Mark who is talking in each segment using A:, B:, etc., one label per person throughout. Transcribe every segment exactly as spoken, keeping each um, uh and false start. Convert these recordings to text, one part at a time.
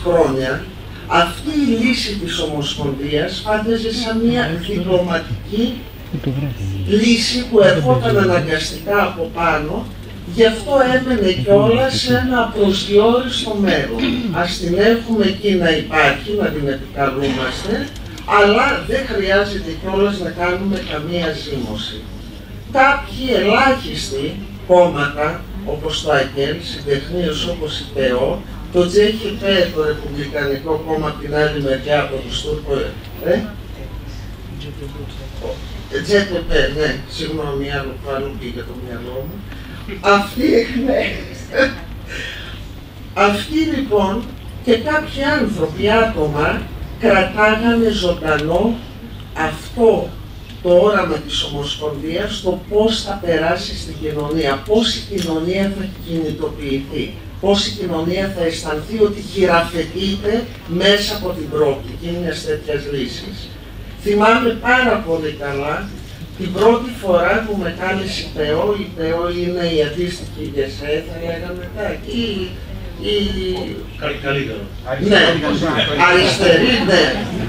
A: χρόνια αυτή η λύση της Ομοσπονδίας φάνταζε σαν μια διπλωματική λύση που ερχόταν αναγκαστικά από πάνω, γι' αυτό έμενε κιόλας σε ένα προσδιόριστο μέλλον. Ας την έχουμε εκεί να υπάρχει, να την επικαλούμαστε, αλλά δεν χρειάζεται κιόλας να κάνουμε καμία ζήμωση. Κάποιοι ελάχιστοι κόμματα, όπως το ΑΚΕΛ, συντεχνίως όπως η ΠΕΟ, το τζέι-χι-πέ, το Ρεπουμπλικανικό Κόμμα, από την άλλη μεριά από τους Τούρκο... Ε? τζέι-χι-πέ, ναι, συγγνώμη, άλλο που άλλο πήγε το μυαλό μου. Αυτοί, ναι. Αυτοί λοιπόν και κάποιοι άνθρωποι, άτομα, κρατάγανε ζωντανό αυτό το όραμα της Ομοσπονδίας, το πώς θα περάσει στην κοινωνία, πώς η κοινωνία θα κινητοποιηθεί, πώς η κοινωνία θα αισθανθεί ότι χειραφετείται μέσα από την προοπτική μιας τέτοιας λύσης. Θυμάμαι πάρα πολύ καλά την πρώτη φορά που με κάλεσε η ΠΕΟ, η ΠΕΟ είναι η αντίστοιχη ΓΕΣΕ, θα λέγαμε κάτι, η... η...
B: Καλύτερο.
A: Ναι, αριστερή, ναι.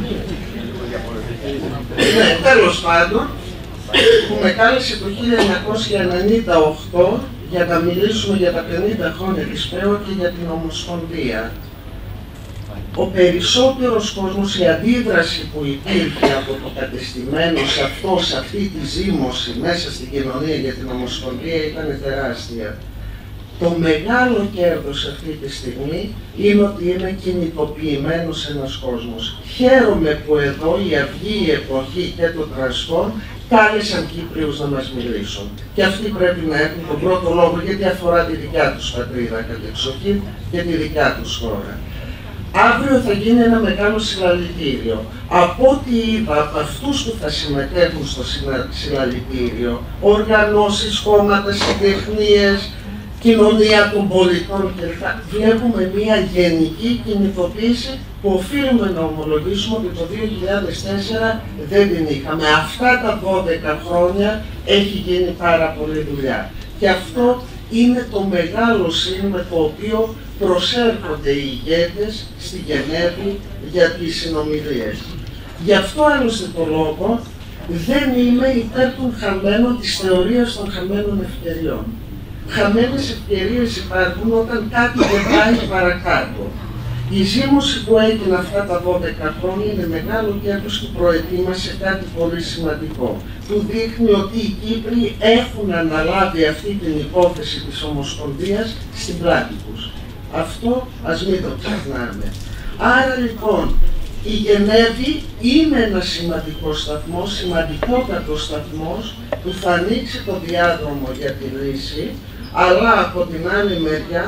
A: Ναι, τέλος πάντων, που με κάλεσε το χίλια εννιακόσια ενενήντα οκτώ για να μιλήσουμε για τα πενήντα χρόνια της ΠΕΟ και για την Ομοσπονδία. Ο περισσότερος κόσμος, η αντίδραση που υπήρχε από το κατεστημένο σε αυτό, σε αυτή τη ζήμωση μέσα στην κοινωνία για την Ομοσπονδία ήταν τεράστια. Το μεγάλο κέρδος αυτή τη στιγμή είναι ότι είναι κινητοποιημένος ένας κόσμος. Χαίρομαι που εδώ η Αυγή, η Εποχή και το Τρανσπορ κάλεσαν Κύπριους να μας μιλήσουν. Και αυτοί πρέπει να έχουν τον πρώτο λόγο, γιατί αφορά τη δικιά τους πατρίδα κατεξοχήν και τη δικιά τους χώρα. Αύριο θα γίνει ένα μεγάλο συλλαλητήριο. Από ό,τι είπα, από αυτούς που θα συμμετέχουν στο συλλαλητήριο, οργανώσεις, κόμματα, συντεχνίες, κοινωνία των πολιτών κλπ. Βλέπουμε μια γενική κινητοποίηση που οφείλουμε να ομολογήσουμε ότι το δύο χιλιάδες τέσσερα δεν την είχαμε. Αυτά τα δώδεκα χρόνια έχει γίνει πάρα πολλή δουλειά. Και αυτό είναι το μεγάλο σύν με το οποίο προσέρχονται οι ηγέτες στη Γενέβη για τις συνομιλίες. Γι' αυτό άλλωστε το λόγο δεν είμαι υπέρ των χαμένων, της θεωρίας των χαμένων ευκαιριών. Χαμένες ευκαιρίες υπάρχουν όταν κάτι δεν πάει παρακάτω. Η ζήμωση που έγινε αυτά τα δώδεκα χρόνια είναι μεγάλο κέρδος που προετοίμασε κάτι πολύ σημαντικό, που δείχνει ότι οι Κύπροι έχουν αναλάβει αυτή την υπόθεση της Ομοσπονδίας στην πλάτη τους. Αυτό ας μην το ξεχνάμε. Άρα λοιπόν η Γενέβη είναι ένα σημαντικό σταθμό, σημαντικότατο σταθμός που θα ανοίξει το διάδρομο για τη λύση, αλλά από την άλλη μεριά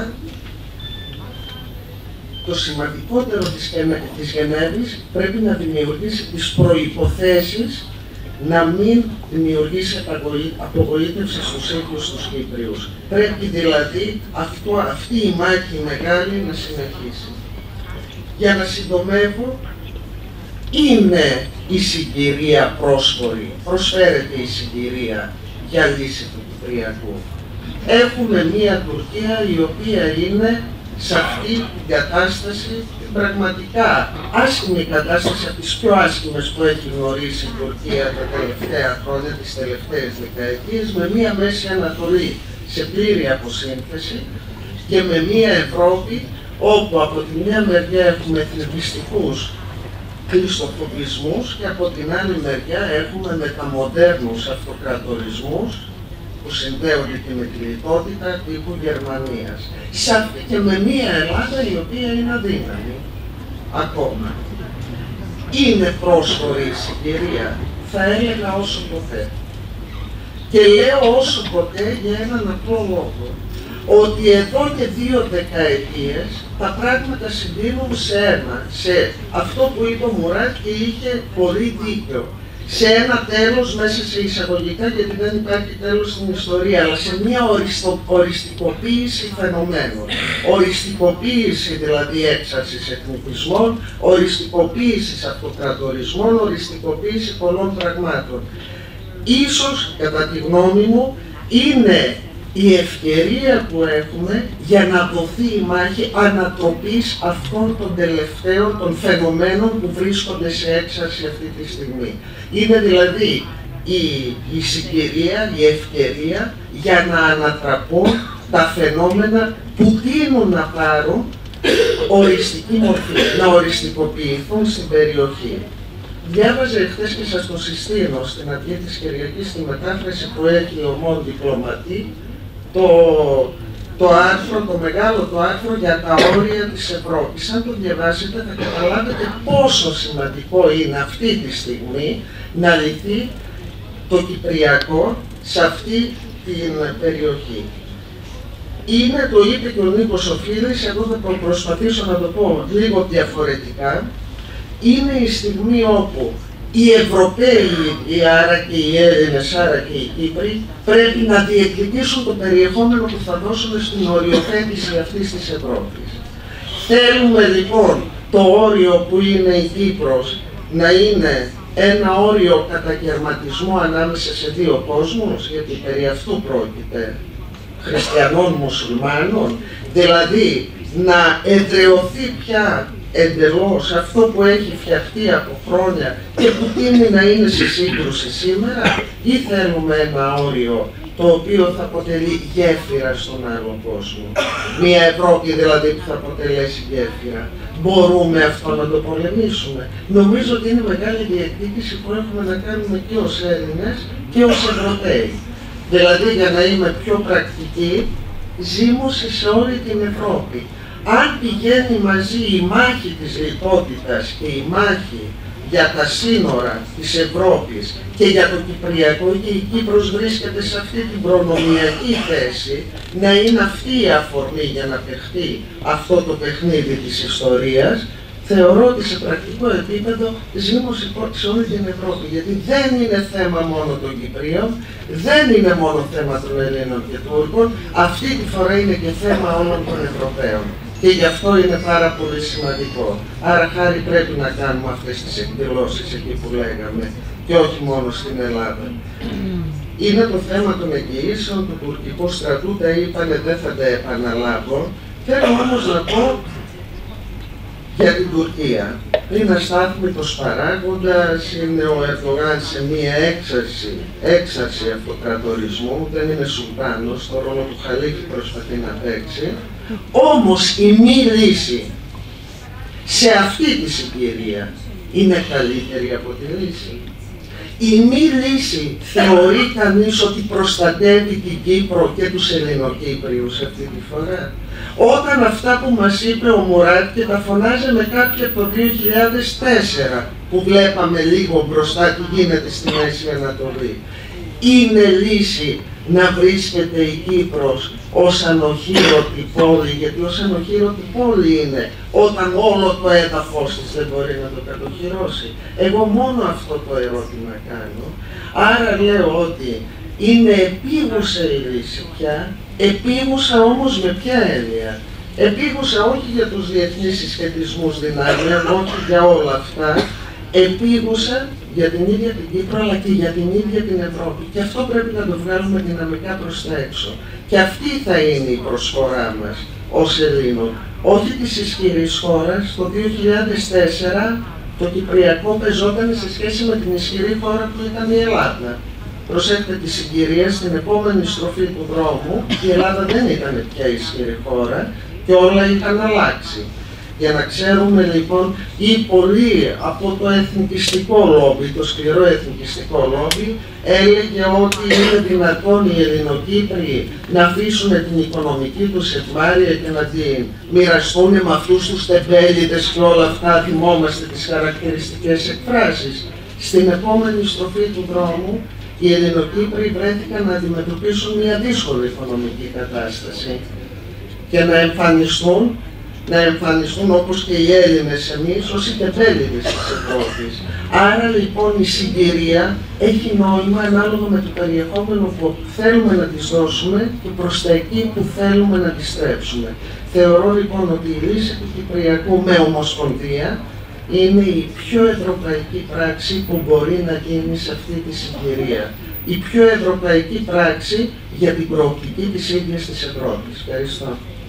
A: το σημαντικότερο της, της Γενέβης πρέπει να δημιουργήσει τις προϋποθέσεις να μην δημιουργήσει απογοήτευση στους ίδιους τους Κύπριους. Πρέπει δηλαδή αυτό, αυτή η μάχη μεγάλη να συνεχίσει. Για να συντομεύω, είναι η συγκυρία πρόσφορη, προσφέρεται η συγκυρία για λύση του Κυπριακού. Έχουμε μία Τουρκία η οποία είναι σε αυτή την κατάσταση, την πραγματικά άσχημη κατάσταση, από τις πιο άσχημες που έχει γνωρίσει η Τουρκία τα τελευταία χρόνια, τις τελευταίες δεκαετίες, με μία Μέση Ανατολή σε πλήρη αποσύνθεση και με μία Ευρώπη όπου από τη μία μεριά έχουμε εθνικιστικούς κλειστοφοβισμούς και από την άλλη μεριά έχουμε μεταμοντέρνους αυτοκρατορισμούς που συνδέονται και με τη λιτότητα τύπου Γερμανίας. Σαν και με μία Ελλάδα η οποία είναι αδύναμη ακόμα. Είναι πρόσφορη η συγκυρία, θα έλεγα όσο ποτέ. Και λέω όσο ποτέ για έναν απλό λόγο. Ότι εδώ και δύο δεκαετίες τα πράγματα συντείνουν σε ένα, σε αυτό που είπε ο Μουράτ και είχε πολύ δίκιο. Σε ένα τέλος μέσα σε εισαγωγικά, γιατί δεν υπάρχει τέλος στην ιστορία, αλλά σε μια οριστο, οριστικοποίηση φαινομένων. Οριστικοποίηση δηλαδή έξαρσης εθνικισμών, οριστικοποίηση αυτοκρατορισμών, οριστικοποίηση πολλών πραγμάτων. Ίσως, κατά τη γνώμη μου, είναι η ευκαιρία που έχουμε για να δοθεί η μάχη ανατροπής αυτών των τελευταίων των φαινομένων που βρίσκονται σε έξαρση αυτή τη στιγμή. Είναι δηλαδή η, η συγκυρία, η ευκαιρία για να ανατραπούν τα φαινόμενα που τείνουν να πάρουν οριστική μορφή, να οριστικοποιηθούν στην περιοχή. Διάβαζα εχθές και σας το συστήνω στην Αυγή της Κυριακής, στη μετάφραση που έχει ο Μον Διπλωματή, το, το άρθρο, το μεγάλο το άρθρο για τα όρια της Ευρώπης. Αν το διαβάσετε θα καταλάβετε πόσο σημαντικό είναι αυτή τη στιγμή να λυθεί το Κυπριακό σε αυτή την περιοχή. Είναι, το είπε και ο Νίκος Οφείλης, εγώ θα προσπαθήσω να το πω λίγο διαφορετικά, είναι η στιγμή όπου οι Ευρωπαίοι, άρα και οι Έλληνες, άρα και οι Κύπροι, πρέπει να διεκδικήσουν το περιεχόμενο που θα δώσουν στην οριοθέτηση αυτής της Ευρώπης. Θέλουμε λοιπόν το όριο που είναι η Κύπρος να είναι ένα όριο κατακαιρματισμού ανάμεσα σε δύο κόσμους, γιατί περί αυτού πρόκειται, χριστιανών, μουσουλμάνων, δηλαδή να εδραιωθεί πια εντελώς αυτό που έχει φτιαχτεί από χρόνια και που τείνει να είναι σε σύγκρουση σήμερα, ή θέλουμε ένα όριο το οποίο θα αποτελεί γέφυρα στον άλλο κόσμο. Μια Ευρώπη δηλαδή που θα αποτελέσει γέφυρα. Μπορούμε αυτό να το πολεμήσουμε? Νομίζω ότι είναι μεγάλη διεκδίκηση που έχουμε να κάνουμε και ως Έλληνες και ως Ευρωπαίοι. Δηλαδή, για να είμαι πιο πρακτική, ζήμωσε σε όλη την Ευρώπη. Αν πηγαίνει μαζί η μάχη της λιτότητας και η μάχη για τα σύνορα της Ευρώπης και για το Κυπριακό, και η Κύπρος βρίσκεται σε αυτή την προνομιακή θέση, να είναι αυτή η αφορμή για να παιχτεί αυτό το παιχνίδι της ιστορίας, θεωρώ ότι σε πρακτικό επίπεδο ζήμωσε σε όλη την Ευρώπη, γιατί δεν είναι θέμα μόνο των Κυπρίων, δεν είναι μόνο θέμα των Ελλήνων και Τούρκων, αυτή τη φορά είναι και θέμα όλων των Ευρωπαίων. Και γι' αυτό είναι πάρα πολύ σημαντικό. Άρα χάρη πρέπει να κάνουμε αυτές τις εκδηλώσεις εκεί που λέγαμε, και όχι μόνο στην Ελλάδα. Είναι το θέμα των εγγυήσεων του τουρκικού στρατού, τα είπανε, δεν θα τα επαναλάβω. Θέλω όμως να πω για την Τουρκία. Είναι αστάθμητος παράγοντας, είναι ο Ερντογάν σε μία έξαρση, έξαρση αυτοκρατορισμού, δεν είναι σουλτάνος, το ρόλο του Χαλίφη προσπαθεί να παίξει. Όμως η μη λύση σε αυτή τη συγκυρία είναι καλύτερη από τη λύση. Η μη λύση θεωρεί κανείς ότι προστατεύει την Κύπρο και τους Ελληνοκύπριους αυτή τη φορά? Όταν αυτά που μας είπε ο Μουράτ, και τα φωνάζε με κάποια από το δύο χιλιάδες τέσσερα, που βλέπαμε λίγο μπροστά τι γίνεται στη Μέση Ανατολή, είναι λύση να βρίσκεται η Κύπρος ως ανοχήρωτη πόλη, γιατί ως ανοχήρωτη πόλη είναι όταν όλο το έδαφος της δεν μπορεί να το κατοχυρώσει? Εγώ μόνο αυτό το ερώτημα κάνω. Άρα λέω ότι είναι επίγουσα η λύση πια, επίγουσα όμως με ποια έννοια? Επίγουσα όχι για τους διεθνείς συσχετισμούς δυνάμεων, όχι για όλα αυτά, επίγουσα για την ίδια την Κύπρο, αλλά και για την ίδια την Ευρώπη. Και αυτό πρέπει να το βγάλουμε δυναμικά προς τα έξω. Και αυτή θα είναι η προσφορά μας ως Ελλήνων. Όχι της ισχυρής χώρας. Το δύο χιλιάδες τέσσερα το Κυπριακό πεζόταν σε σχέση με την ισχυρή χώρα που ήταν η Ελλάδα. Προσέχετε τη συγκυρία, στην επόμενη στροφή του δρόμου η Ελλάδα δεν ήταν πια ισχυρή χώρα και όλα είχαν αλλάξει. Για να ξέρουμε λοιπόν, ή πολλοί από το εθνικιστικό λόμπι, το σκληρό εθνικιστικό λόμπι, έλεγε ότι είναι δυνατόν οι Ελληνοκύπριοι να αφήσουν την οικονομική τους ευμάρεια και να την μοιραστούν με αυτούς τους τεμπέληδες και όλα αυτά, θυμόμαστε τις χαρακτηριστικές εκφράσεις. Στην επόμενη στροφή του δρόμου, οι Ελληνοκύπριοι βρέθηκαν να αντιμετωπίσουν μια δύσκολη οικονομική κατάσταση και να εμφανιστούν να εμφανιστούν όπως και οι Έλληνες εμείς ως οι τεμπέληδες της Ευρώπης. Άρα λοιπόν η συγκυρία έχει νόημα ανάλογα με το περιεχόμενο που θέλουμε να της δώσουμε και προς τα εκεί που θέλουμε να της στρέψουμε. Θεωρώ λοιπόν ότι η λύση του Κυπριακού με ομοσπονδία είναι η πιο ευρωπαϊκή πράξη που μπορεί να γίνει σε αυτή τη συγκυρία. η πιο ευρωπαϊκή πράξη για την προοπτική της ίδιας της Ευρώπης. Ευχαριστώ.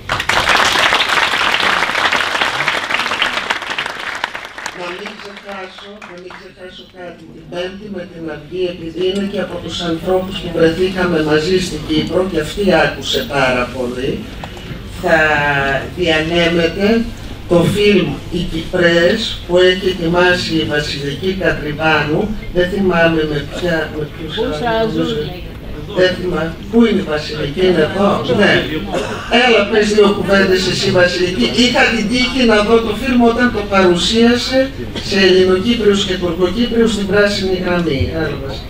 A: Να μην ξεχάσω, να μην ξεχάσω κάτι. Την Πέμπτη με την Αυγή, επειδή είναι και από τους ανθρώπους που βρεθήκαμε μαζί στην Κύπρο και αυτή άκουσε πάρα πολύ, θα διανέμεται το φιλμ «Οι Κυπρές» που έχει ετοιμάσει η Βασιλική Κατριβάνου. Δεν θυμάμαι με ποια... Με ποιους δεν θυμάμαι. Πού είναι η Βασιλική, είναι εδώ? Ναι. Έλα, πες δύο κουβέντες εσύ, Βασιλική. Είχα την τύχη να δω το φιλμ όταν το παρουσίασε σε Ελληνοκύπριους και Τουρκοκύπριους στην Πράσινη Γραμμή. Έλα, Βασιλική.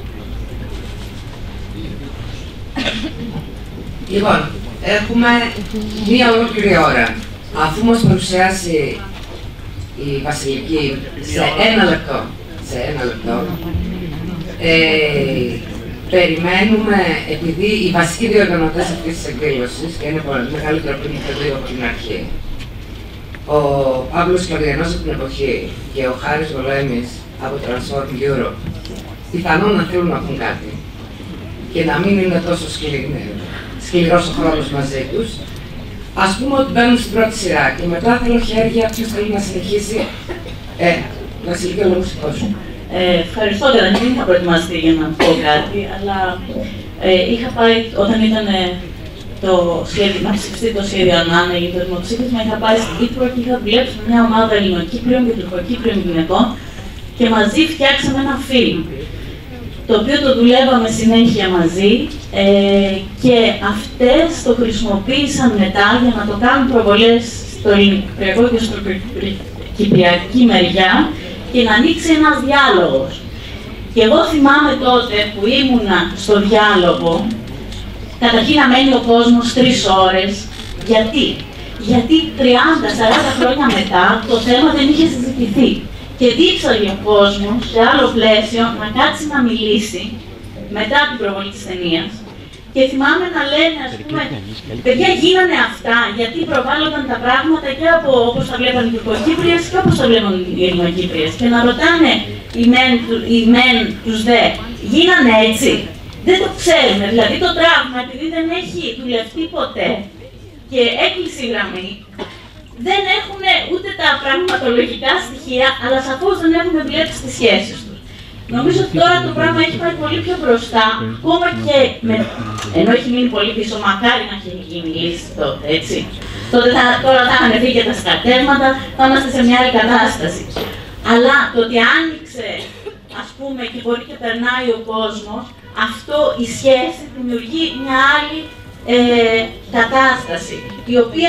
C: Λοιπόν, έχουμε μία ολόκληρη ώρα. Αφού μας παρουσιάσει η Βασιλική σε ένα λεπτό, σε ένα λεπτό, ε, περιμένουμε, επειδή οι βασικοί διοργανωτές αυτής της εκδήλωσης, και είναι πολύ μεγαλύτερο από την δύο από την αρχή, ο Παύλος Κλωδιανός από την εποχή και ο Χάρης Βολέμης από το Transform Europe, πιθανόν να θέλουν να πούν κάτι και να μην είναι τόσο σκληρός ο χρόνος μαζί τους. Ας πούμε ότι μπαίνουν στην πρώτη σειρά και μετά θέλω χέρια ποιος θέλει να συνεχίσει. Ε, Βασιλική, ο λόγος του κόσμου.
D: Ε, ευχαριστώ, καταρχήν είχα προετοιμαστεί για να πω κάτι, αλλά ε, είχα πάει όταν ήταν το σχέδιο, να ψηφιστεί το σχέδιο Ανάνα για το δημοψήφισμα, είχα πάει στην Κύπρο και είχα δουλέψει με μια ομάδα Ελληνοκύπριων και Τουρκοκύπριων γυναικών και μαζί φτιάξαμε ένα φιλμ, το οποίο το δουλεύαμε συνέχεια μαζί ε, και αυτές το χρησιμοποίησαν μετά για να το κάνουν προβολές στο ελληνικό και στο κυπριακή μεριά και να ανοίξει ένας διάλογος. Και εγώ θυμάμαι τότε που ήμουνα στο διάλογο, καταρχήν να μένει ο κόσμος τρεις ώρες. Γιατί? Γιατί τριάντα σαράντα χρόνια μετά το θέμα δεν είχε συζητηθεί. Και δίψαγε ο κόσμος σε άλλο πλαίσιο να κάτσει να μιλήσει μετά την προβολή της ταινίας. Και θυμάμαι να λένε, ας πούμε, παιδιά γίνανε αυτά γιατί προβάλλονταν τα πράγματα και από όπως τα βλέπαν οι Τουρκοκύπριες και όπως τα βλέπαν οι Ελληνοκύπριες. Και να ρωτάνε οι μεν, οι μεν τους δε, γίνανε έτσι? Δεν το ξέρουν. Δηλαδή το τραύμα, επειδή δεν έχει δουλευτεί ποτέ και έκλεισε η γραμμή, δεν έχουν ούτε τα πραγματολογικά στοιχεία, αλλά σαφώς δεν έχουν δουλέψει τις σχέσεις τους. Νομίζω ότι τώρα το πράγμα έχει πάει πολύ πιο μπροστά, ακόμα και με... ενώ έχει μείνει πολύ πίσω, μακάρι να έχει γίνει λύση τότε, έτσι. Τότε θα, τώρα θα είχαν βγει και τα στρατεύματα, θα είμαστε σε μια άλλη κατάσταση. Αλλά το ότι άνοιξε, ας πούμε, και μπορεί και περνάει ο κόσμος, αυτό η σχέση δημιουργεί μια άλλη ε, κατάσταση, η οποία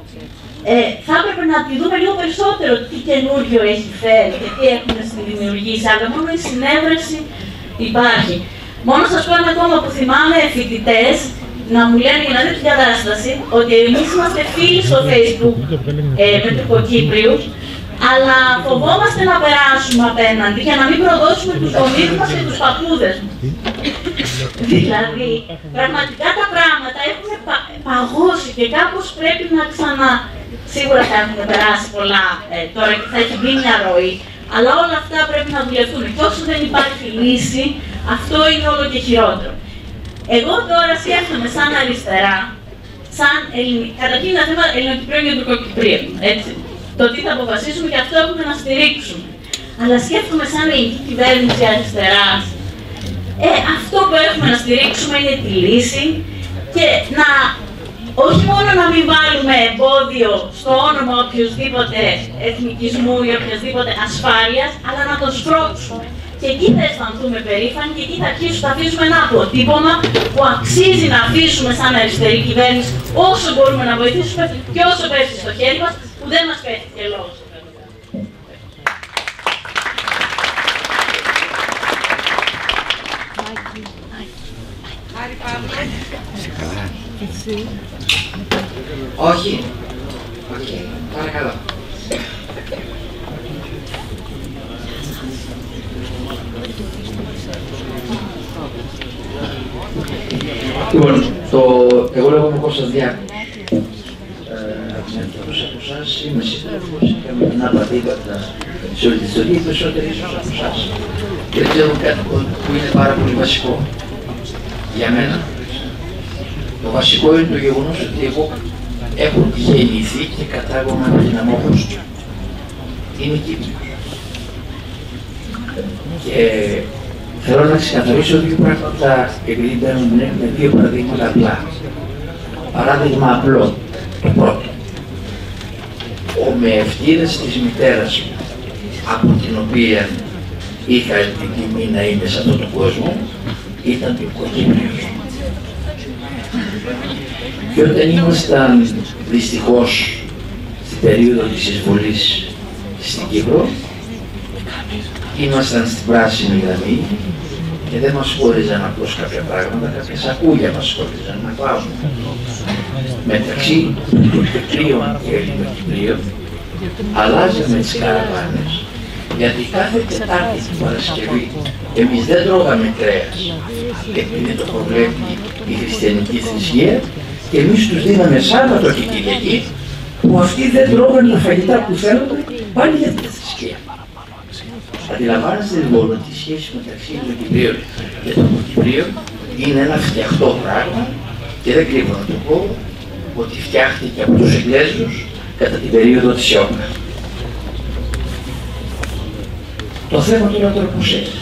D: Ε, θα έπρεπε να τη δούμε λίγο περισσότερο τι καινούριο έχει φέρει και τι έχουν δημιουργήσει, αλλά μόνο η συνέβρεση υπάρχει. Μόνο σας πω ένα ακόμα που θυμάμαι φοιτητές να μου λένε για να δείτε την κατάσταση, ότι εμείς είμαστε φίλοι στο Facebook ε, με Τουρκοκύπριους, αλλά φοβόμαστε να περάσουμε απέναντι για να μην προδώσουμε τους γονείς μας και τους παππούδες μας. Δηλαδή, πραγματικά τα πράγματα έχουν πα, παγώσει και κάπως πρέπει να ξανα... Σίγουρα θα έχουν περάσει πολλά ε, τώρα και θα έχει μπει μια ροή, αλλά όλα αυτά πρέπει να δουλευτούν. Και όσο δεν υπάρχει λύση, αυτό είναι όλο και χειρότερο. Εγώ τώρα σκέφτομαι σαν αριστερά, σαν Ελληνι... καταρχήν ένα θέμα Ελληνοκυπρίων και Τουρκοκυπρίων, έτσι. Το τι θα αποφασίσουμε και αυτό έχουμε να στηρίξουμε. Αλλά σκέφτομαι σαν ελληνική κυβέρνηση αριστεράς, ε, αυτό που έχουμε να στηρίξουμε είναι τη λύση και να όχι μόνο να μην βάλουμε εμπόδιο στο όνομα οποιοδήποτε εθνικισμού ή οποιασδήποτε ασφάλειας, αλλά να το σπρώξουμε. Και εκεί θα αισθανθούμε περήφανοι και εκεί θα αρχίσουμε, θα αφήσουμε ένα αποτύπωμα που αξίζει να αφήσουμε σαν αριστερή κυβέρνηση όσο μπορούμε να βοηθήσουμε και όσο πέφτει στο χέρι μας, που δεν μας πέφτει και λόγος.
C: Όχι. Όχι. Παρακαλώ.
E: Λοιπόν, το... εγώ λέγομαι Κώστας Διάκου. Αυτούς από εσάς είμαι σύντροφος, είχαμε την απαντήματα σε όλη τη ιστορία, οι περισσότεροι ίσως από εσάς. Και ξέρω κάτι που είναι πάρα πολύ βασικό. για μένα. Το βασικό είναι το γεγονός ότι εγώ έχω γεννηθεί και κατάγομαι από την Αμόχωστο. Είμαι Κύπριος. Και θέλω να ξεκαθαρίσω δύο πράγματα, επειδή μπαίνουν με δύο παραδείγματα απλά. Παράδειγμα απλό, το πρώτο. Ο μεευτήρας της μητέρας μου, από την οποία είχα την τιμή να είμαι σε αυτόν τον κόσμο, ήταν Τουρκοκύπριος. Και όταν ήμασταν δυστυχώς στην περίοδο της εισβολής στην Κύπρο, ήμασταν στην πράσινη γραμμή και δεν μας χώριζαν απλώς κάποια πράγματα, κάποια σακούλια μας χώριζαν να κλάψουμε. Μεταξύ Τουρκοκυπρίων και Ελληνοκυπρίων αλλάζαμε τις καραβάνες, γιατί κάθε Τετάρτη την Παρασκευή εμείς δεν τρώγαμε κρέας, επειδή το προβλέπει η χριστιανική θρησκεία, και εμείς τους δίναμε Σάββατο και Κυριακή, που αυτοί δεν τρώγανε τα φαγητά που θέλουν πάλι για τη θρησκεία. Αντιλαμβάνεστε λοιπόν ότι η σχέση μεταξύ των Κυπρίων και των Κυπρίων είναι ένα φτιαχτό πράγμα, και δεν κρύβω να το πω ότι φτιάχτηκε από τους Εγγλέζους κατά την περίοδο της Ιώνα. Το θέμα τώρα τώρα πώς έχει.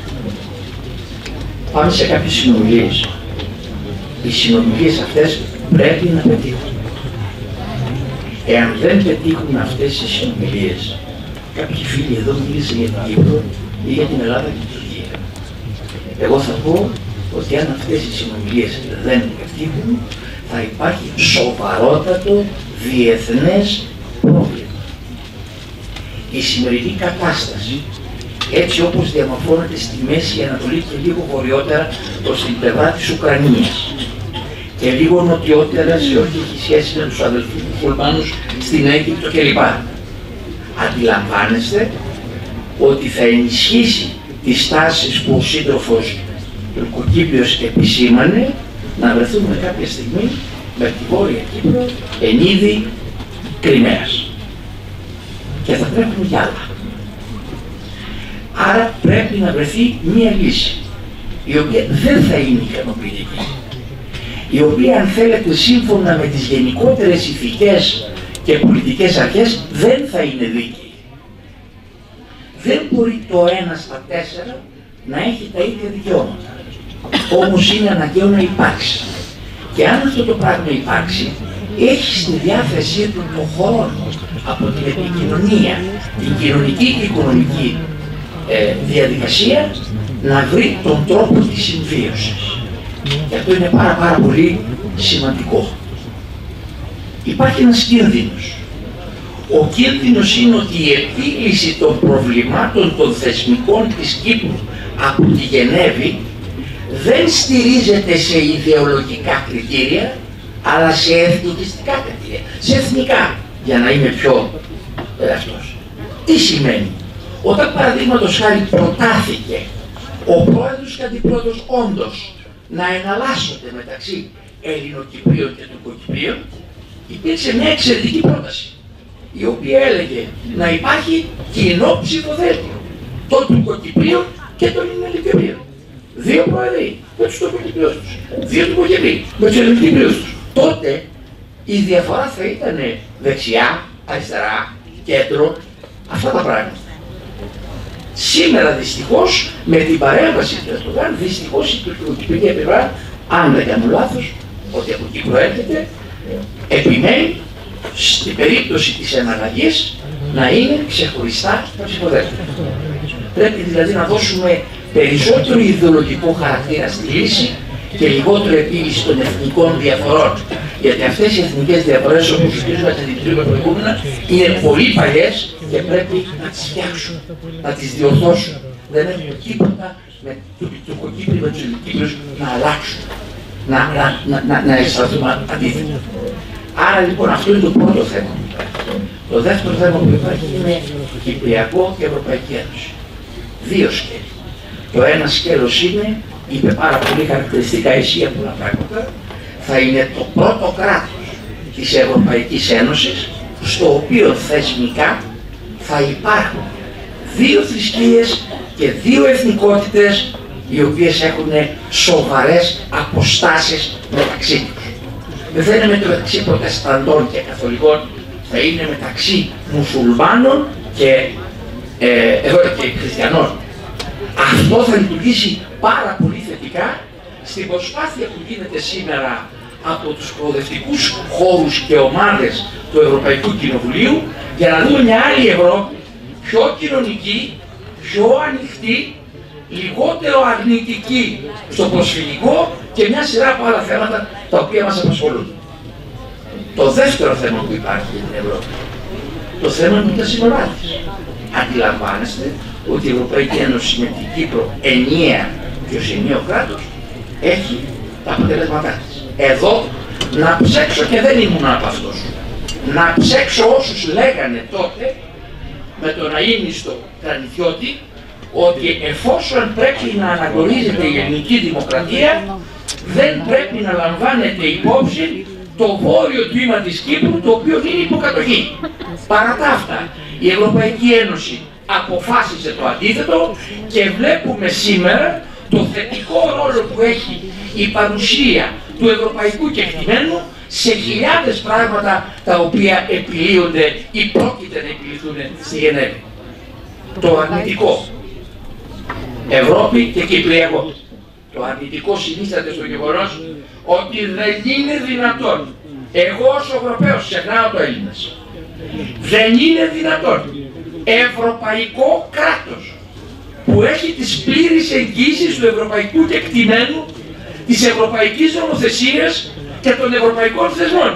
E: Πάμε σε κάποιες συνομιλίες. Οι συνομιλίες αυτές πρέπει να πετύχουν. Εάν δεν πετύχουν αυτές οι συνομιλίες, κάποιοι φίλοι εδώ μίλησαν για την Κύπρο ή για την Ελλάδα και την Τουρκία. Εγώ θα πω ότι αν αυτές οι συνομιλίες δεν πετύχουν, θα υπάρχει σοβαρότατο διεθνές πρόβλημα. Η σημερινή κατάσταση, έτσι όπως διαμορφώνεται στη Μέση Ανατολή και λίγο βορειότερα προς την πλευρά της Ουκρανίας και λίγο νοτιότερα σε ό,τι έχει σχέση με τους αδελφούς μουσουλμάνους στην Αίγυπτο κλπ. Αντιλαμβάνεστε ότι θα ενισχύσει τις τάσεις που ο σύντροφος Τουρκοκύπριος επισήμανε να βρεθούμε κάποια στιγμή με τη Βόρεια Κύπρο εν είδη Κριμαίας. Και θα τρέχουν κι άλλα. Άρα πρέπει να βρεθεί μία λύση, η οποία δεν θα είναι ικανοποιητική, η οποία, αν θέλετε, σύμφωνα με τις γενικότερες ηθικές και πολιτικές αρχές, δεν θα είναι δίκαιη. Δεν μπορεί το ένα στα τέσσερα να έχει τα ίδια δικαιώματα. Όμως είναι αναγκαίο να υπάρξει. Και αν αυτό το πράγμα υπάρξει, έχει στη διάθεσή του τον χρόνο από την επικοινωνία, την κοινωνική και οικονομική ε, διαδικασία, να βρει τον τρόπο της συμβίωσης. Και αυτό είναι πάρα πάρα πολύ σημαντικό. Υπάρχει ένας κίνδυνος. Ο κίνδυνος είναι ότι η επίλυση των προβλημάτων των θεσμικών της Κύπρου από τη Γενέβη δεν στηρίζεται σε ιδεολογικά κριτήρια, αλλά σε εθνικιστικά κριτήρια, σε εθνικά, για να είμαι πιο ε, αυτός. Τι σημαίνει? Όταν παραδείγματος χάρη προτάθηκε ο πρόεδρος και αντιπρόεδρος όντως να εναλλάσσονται μεταξύ Ελληνοκυπρίων και Τουρκοκυπρίων, υπήρξε μια εξαιρετική πρόταση, η οποία έλεγε να υπάρχει κοινό ψηφοδέλτιο των Τουρκοκυπρίων και των Ελληνοκυπρίων. Δύο πρόεδροι με τους Τουρκοκυπρίους τους, δύο Τουρκοκυπρίοι με τους Ελληνοκυπρίους τους. Τότε η διαφορά θα ήταν δεξιά, αριστερά, κέντρο, αυτά τα πράγματα. Σήμερα δυστυχώς, με την παρέμβαση του Ερντογάν, δυστυχώς η τουρκοκυπριακή πλευρά, αν δεν κάνω λάθος, ότι από εκεί προέρχεται, επιμένει στην περίπτωση της εναλλαγής να είναι ξεχωριστά τα ψηφοδέλτια. Πρέπει δηλαδή να δώσουμε περισσότερο ιδεολογικό χαρακτήρα στη λύση και λιγότερο επίλυση των εθνικών διαφορών. Γιατί αυτές οι εθνικές διαφορές, όπως ο κ. Κατσαντιπτρίου και προηγούμενα, είναι πολύ παλιές και πρέπει να τις φτιάξουν, να τις διορθώσουν. Δεν έχουμε τίποτα με το Τουρκοκύπριο, με τους Ελληνοκύπριους να αλλάξουν, να, να, να, να, να αισθανθούμε αντίθετα. Άρα λοιπόν αυτό είναι το πρώτο θέμα. Το δεύτερο θέμα που υπάρχει είναι Κυπριακό και Ευρωπαϊκή Ένωση. Δύο σκέλη. Το ένα σκέλος είναι, είπε πάρα πολύ χαρακτηριστικά εσύ από πολλά πράγματα, θα είναι το πρώτο κράτος της Ευρωπαϊκής Ένωσης, στο οποίο θεσμικά θα υπάρχουν δύο θρησκείες και δύο εθνικότητες οι οποίες έχουν σοβαρές αποστάσεις μεταξύ τους. Δεν θα είναι μεταξύ προτεσταντών και καθολικών, θα είναι μεταξύ μουσουλμάνων και, ε, εδώ, και χριστιανών. Αυτό θα λειτουργήσει πάρα πολύ θετικά στην προσπάθεια που γίνεται σήμερα από τους προοδευτικούς χώρους και ομάδες του Ευρωπαϊκού Κοινοβουλίου για να δούμε μια άλλη Ευρώπη, πιο κοινωνική, πιο ανοιχτή, λιγότερο αρνητική στο προσφυγικό και μια σειρά από άλλα θέματα τα οποία μας απασχολούν. Το δεύτερο θέμα που υπάρχει για την Ευρώπη, το θέμα είναι τα σύνορά της. Αντιλαμβάνεστε ότι η Ευρωπαϊκή Ένωση με την Κύπρο ενιαία και ως ενιαίο κράτος έχει τα αποτελέσματά της. Εδώ να ψέξω, και δεν ήμουν από αυτός, να ψέξω όσους λέγανε τότε με τον αείμνηστο Κρανιδιώτη ότι εφόσον πρέπει να αναγνωρίζεται η ελληνική δημοκρατία δεν πρέπει να λαμβάνεται υπόψη το βόρειο τμήμα της Κύπρου, το οποίο είναι υποκατοχή. Παρά τα αυτά, η Ευρωπαϊκή Ένωση αποφάσισε το αντίθετο και βλέπουμε σήμερα το θετικό ρόλο που έχει η παρουσία του ευρωπαϊκού κεκτημένου σε χιλιάδες πράγματα τα οποία επιλύονται ή πρόκειται να επιλυθούν στη Γενέβη. Το αρνητικό, Ευρώπη και Κυπριακό. Το αρνητικό συνίσταται στο γεγονός ότι δεν είναι δυνατόν, εγώ ως Ευρωπαίος, ξεχνάω το Έλληνας, δεν είναι δυνατόν ευρωπαϊκό κράτος που έχει τις πλήρεις εγγύσεις του ευρωπαϊκού κεκτημένου, της ευρωπαϊκής νομοθεσίας και των ευρωπαϊκών θεσμών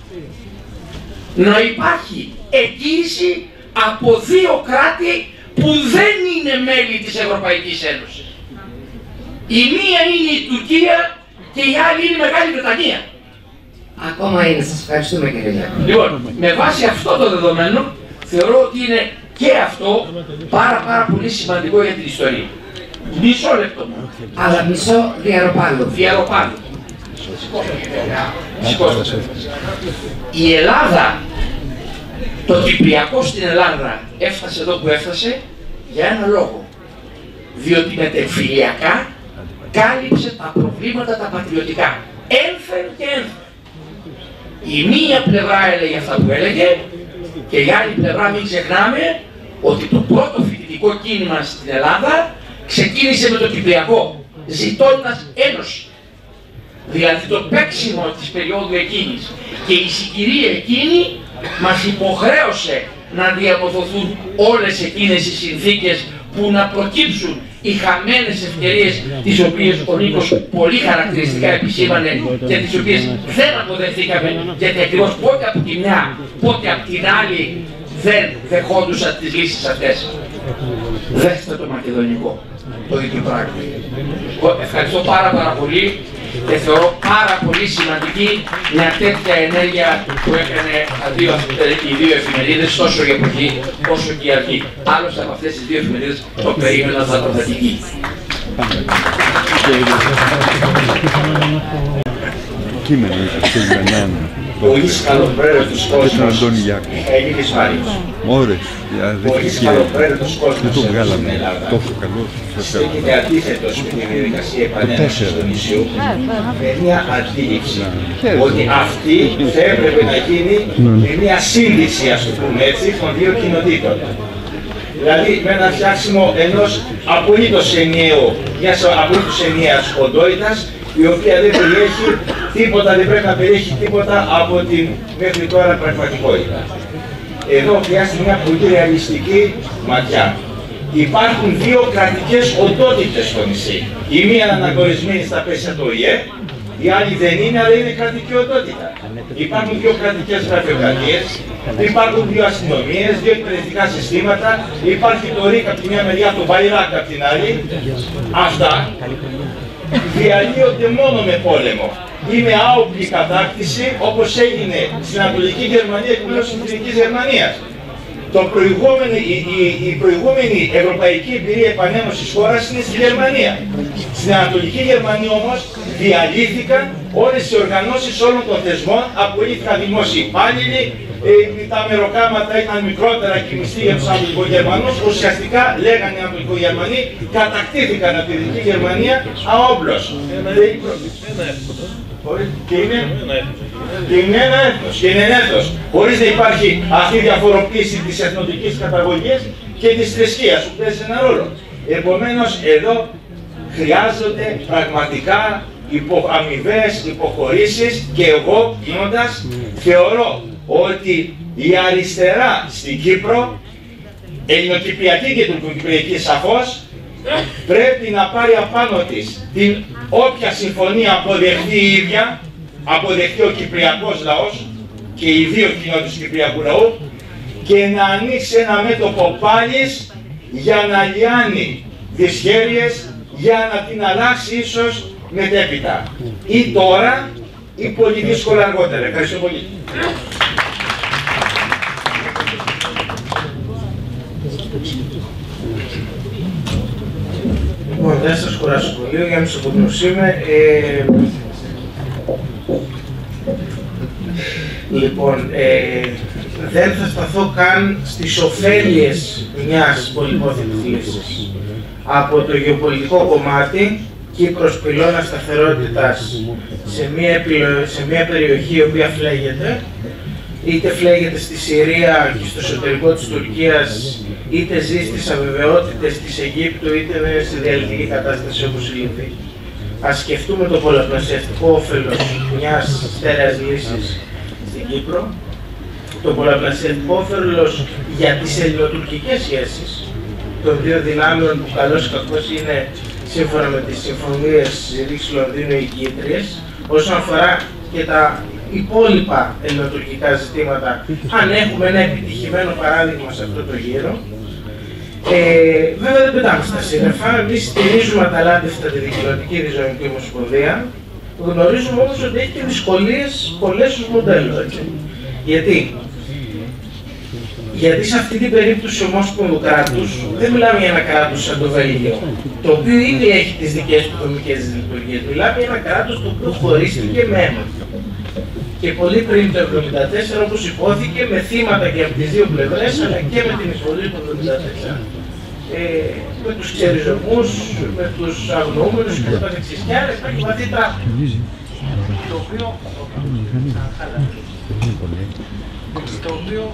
E: να υπάρχει εγγύηση από δύο κράτη που δεν είναι μέλη της Ευρωπαϊκής Ένωσης. Η μία είναι η Τουρκία και η άλλη είναι η Μεγάλη Βρετανία.
C: Ακόμα είναι, σας ευχαριστούμε κύριε Γιάννη.
E: Λοιπόν, με βάση αυτό το δεδομένο, θεωρώ ότι είναι και αυτό πάρα πάρα πολύ σημαντικό για την ιστορία. Μισό λεπτό μόνο.
C: Αλλά μισό διαρροπάλου.
E: Διαρροπάλου. Σηκώστε. Η Ελλάδα, το Κυπριακό στην Ελλάδα έφτασε εδώ που έφτασε για ένα λόγο. Διότι μετεμφυλιακά κάλυψε τα προβλήματα τα πατριωτικά. Ένφερ και ένφερ. Η μία πλευρά έλεγε αυτά που έλεγε και η άλλη πλευρά, μην ξεχνάμε ότι το πρώτο φοιτητικό κίνημα στην Ελλάδα ξεκίνησε με το Κυπριακό, ζητώντας ένωση. Δηλαδή το παίξιμο της περίοδου εκείνης και η συγκυρία εκείνη μας υποχρέωσε να διαμορφωθούν όλες εκείνες οι συνθήκες που να προκύψουν οι χαμένες ευκαιρίες τις οποίες ο Νίκος πολύ χαρακτηριστικά επισήμανε και τις οποίες δεν αποδεχθήκαμε, γιατί ακριβώς πότε από τη μια, πότε από την άλλη δεν δεχόντουσαν τις λύσεις αυτές. Δέστε το μακεδονικό, το ίδιο πράγμα. Ευχαριστώ πάρα πάρα πολύ και θεωρώ πάρα πολύ σημαντική μια τέτοια ενέργεια που έκανε οι δύο εφημερίδες, τόσο η εποχή όσο και η αρχή. Άλλωστε από αυτές τις δύο εφημερίδες το περίμενα θα ήταν θετική.
F: Κείμενο είχε
G: ο ίσκαλοπρέρευτος κόσμος Μιχαήλ Μάριος.
F: Ωρες,
G: ο ίσκαλοπρέρευτος κόσμος
F: δεν το βγάλαμε
G: στην Ελλάδα
F: τόσο καλό.
G: στέκεται αντίθετος με τη διαδικασία επανένωσης του νησιού με μια αντίληψη ότι αυτή θα έπρεπε να γίνει με μια σύνδεση, ας το πούμε έτσι, των δύο κοινοτήτων. Δηλαδή με ένα φτιάξιμο ενός απολύτως ενιαίου, μιας απολύτως ενιαίας οντότητας, η οποία δεν περιέχει τίποτα, δεν πρέπει να περιέχει τίποτα από την μέχρι τώρα πραγματικότητα. Εδώ χρειάζεται μια πολύ ρεαλιστική ματιά. Υπάρχουν δύο κρατικές οντότητες στο νησί. Η μία αναγνωρισμένη στα πλαίσια του Ο Η Ε, η άλλη δεν είναι, αλλά είναι κρατική οντότητα. Υπάρχουν δύο κρατικές γραφειοκρατίες, υπάρχουν δύο αστυνομίες, δύο εκπαιδευτικά συστήματα, υπάρχει το ΡΙΚ από τη μια μεριά, το Μπαϊράκ από την άλλη. Αυτά διαλύονται μόνο με πόλεμο ή με άοπλη κατάκτηση, όπως έγινε στην Ανατολική Γερμανία και πλέον στην Εθνικής Γερμανίας. Το προηγούμενο, η, η, η προηγούμενη ευρωπαϊκή εμπειρία επανένωσης χώρας είναι στη Γερμανία. Στην Ανατολική Γερμανία όμως διαλύθηκαν όλες οι οργανώσεις όλων των θεσμών, απολύθηκαν δημόσιοι υπάλληλοι, ε, τα μεροκάματα ήταν μικρότερα και μισθοί για τους Ανατολικογερμανούς. Ουσιαστικά, λέγανε οι Ανατολικογερμανοί, κατακτήθηκαν από τη Δυτική Γερμανία αόμπλως. Και είναι, και είναι ένα έθνος, και είναι ένα έθνος, χωρίς να υπάρχει αυτή η διαφοροποίηση της εθνοτικής καταγωγής και της θρησκείας που παίζει ένα ρόλο. Επομένως, εδώ χρειάζονται πραγματικά υπο, αμοιβές υποχωρήσεις και εγώ, γίνοντας, θεωρώ ότι η αριστερά στην Κύπρο, ελληνοκυπριακή και τουρκοκυπριακή σαφώς, πρέπει να πάρει απάνω της την όποια συμφωνία αποδεχτεί η ίδια, αποδεχτεί ο Κυπριακός λαός και οι δύο κοινότητες του Κυπριακού λαού, και να ανοίξει ένα μέτωπο πάλις για να λιάνει δυσχέρειες, για να την αλλάξει ίσως μετέπειτα. Ή τώρα ή πολύ δύσκολα αργότερα. Ευχαριστώ πολύ.
H: Λοιπόν, δεν σας κουράσω πολύ, για να σας απογνωσíme. Ε, λοιπόν, ε, δεν θα σταθώ καν στις ωφέλειες μιας πολυπόθητης λύσης. Από το γεωπολιτικό κομμάτι, Κύπρος πυλώνας σταθερότητας σε μια, σε μια περιοχή η οποία φλέγεται, είτε φλέγεται στη Συρία και στο εσωτερικό της Τουρκίας, είτε ζει στις αβεβαιότητες της Αιγύπτου, είτε είναι σε διαλυτική κατάσταση όπως η Λιβύη. Ας σκεφτούμε το πολλαπλασιαστικό όφελος μιας στέρεας λύσης στην Κύπρο, το πολλαπλασιαστικό όφελος για τις ελληνοτουρκικές σχέσεις των δύο δυνάμεων που καλώς ή κακώς είναι σύμφωνα με τις συμφωνίες Ζηρίξ Λονδίνου οι Κύπριες, όσον αφορά και τα υπόλοιπα ελληνοτουρκικά ζητήματα, αν έχουμε ένα επιτυχημένο παράδειγμα σε αυτό το γύρο. Ε, βέβαια δεν πετάμε στα σύννεφα, εμείς στηρίζουμε αταλάντευτα τη Δικοινοτική Ριζωνική Ομοσπονδία, γνωρίζουμε όμως ότι έχει και δυσκολίες πολλές ως μοντέλο. Έτσι. Γιατί? Γιατί σε αυτή την περίπτωση ομόσπονδου κράτους δεν μιλάμε για ένα κράτος σαν το Βέλγιο, το οποίο ήδη έχει τις δικές του δομικές λειτουργίες. Μιλάμε για ένα κράτος το οποίο χωρίστηκε με αίμα. Και πολύ πριν το εβδομήντα τέσσερα, όπως υπόθηκε, με θύματα και από τις δύο πλευρές, αλλά και με την εισβολή του εβδομήντα τέσσερα. Ε, με τους ξεριζωμούς, με τους αγνοούμενους και το καθεξής. Και άρα υπάρχει βαθύ τραύμα. Το οποίο, το οποίο,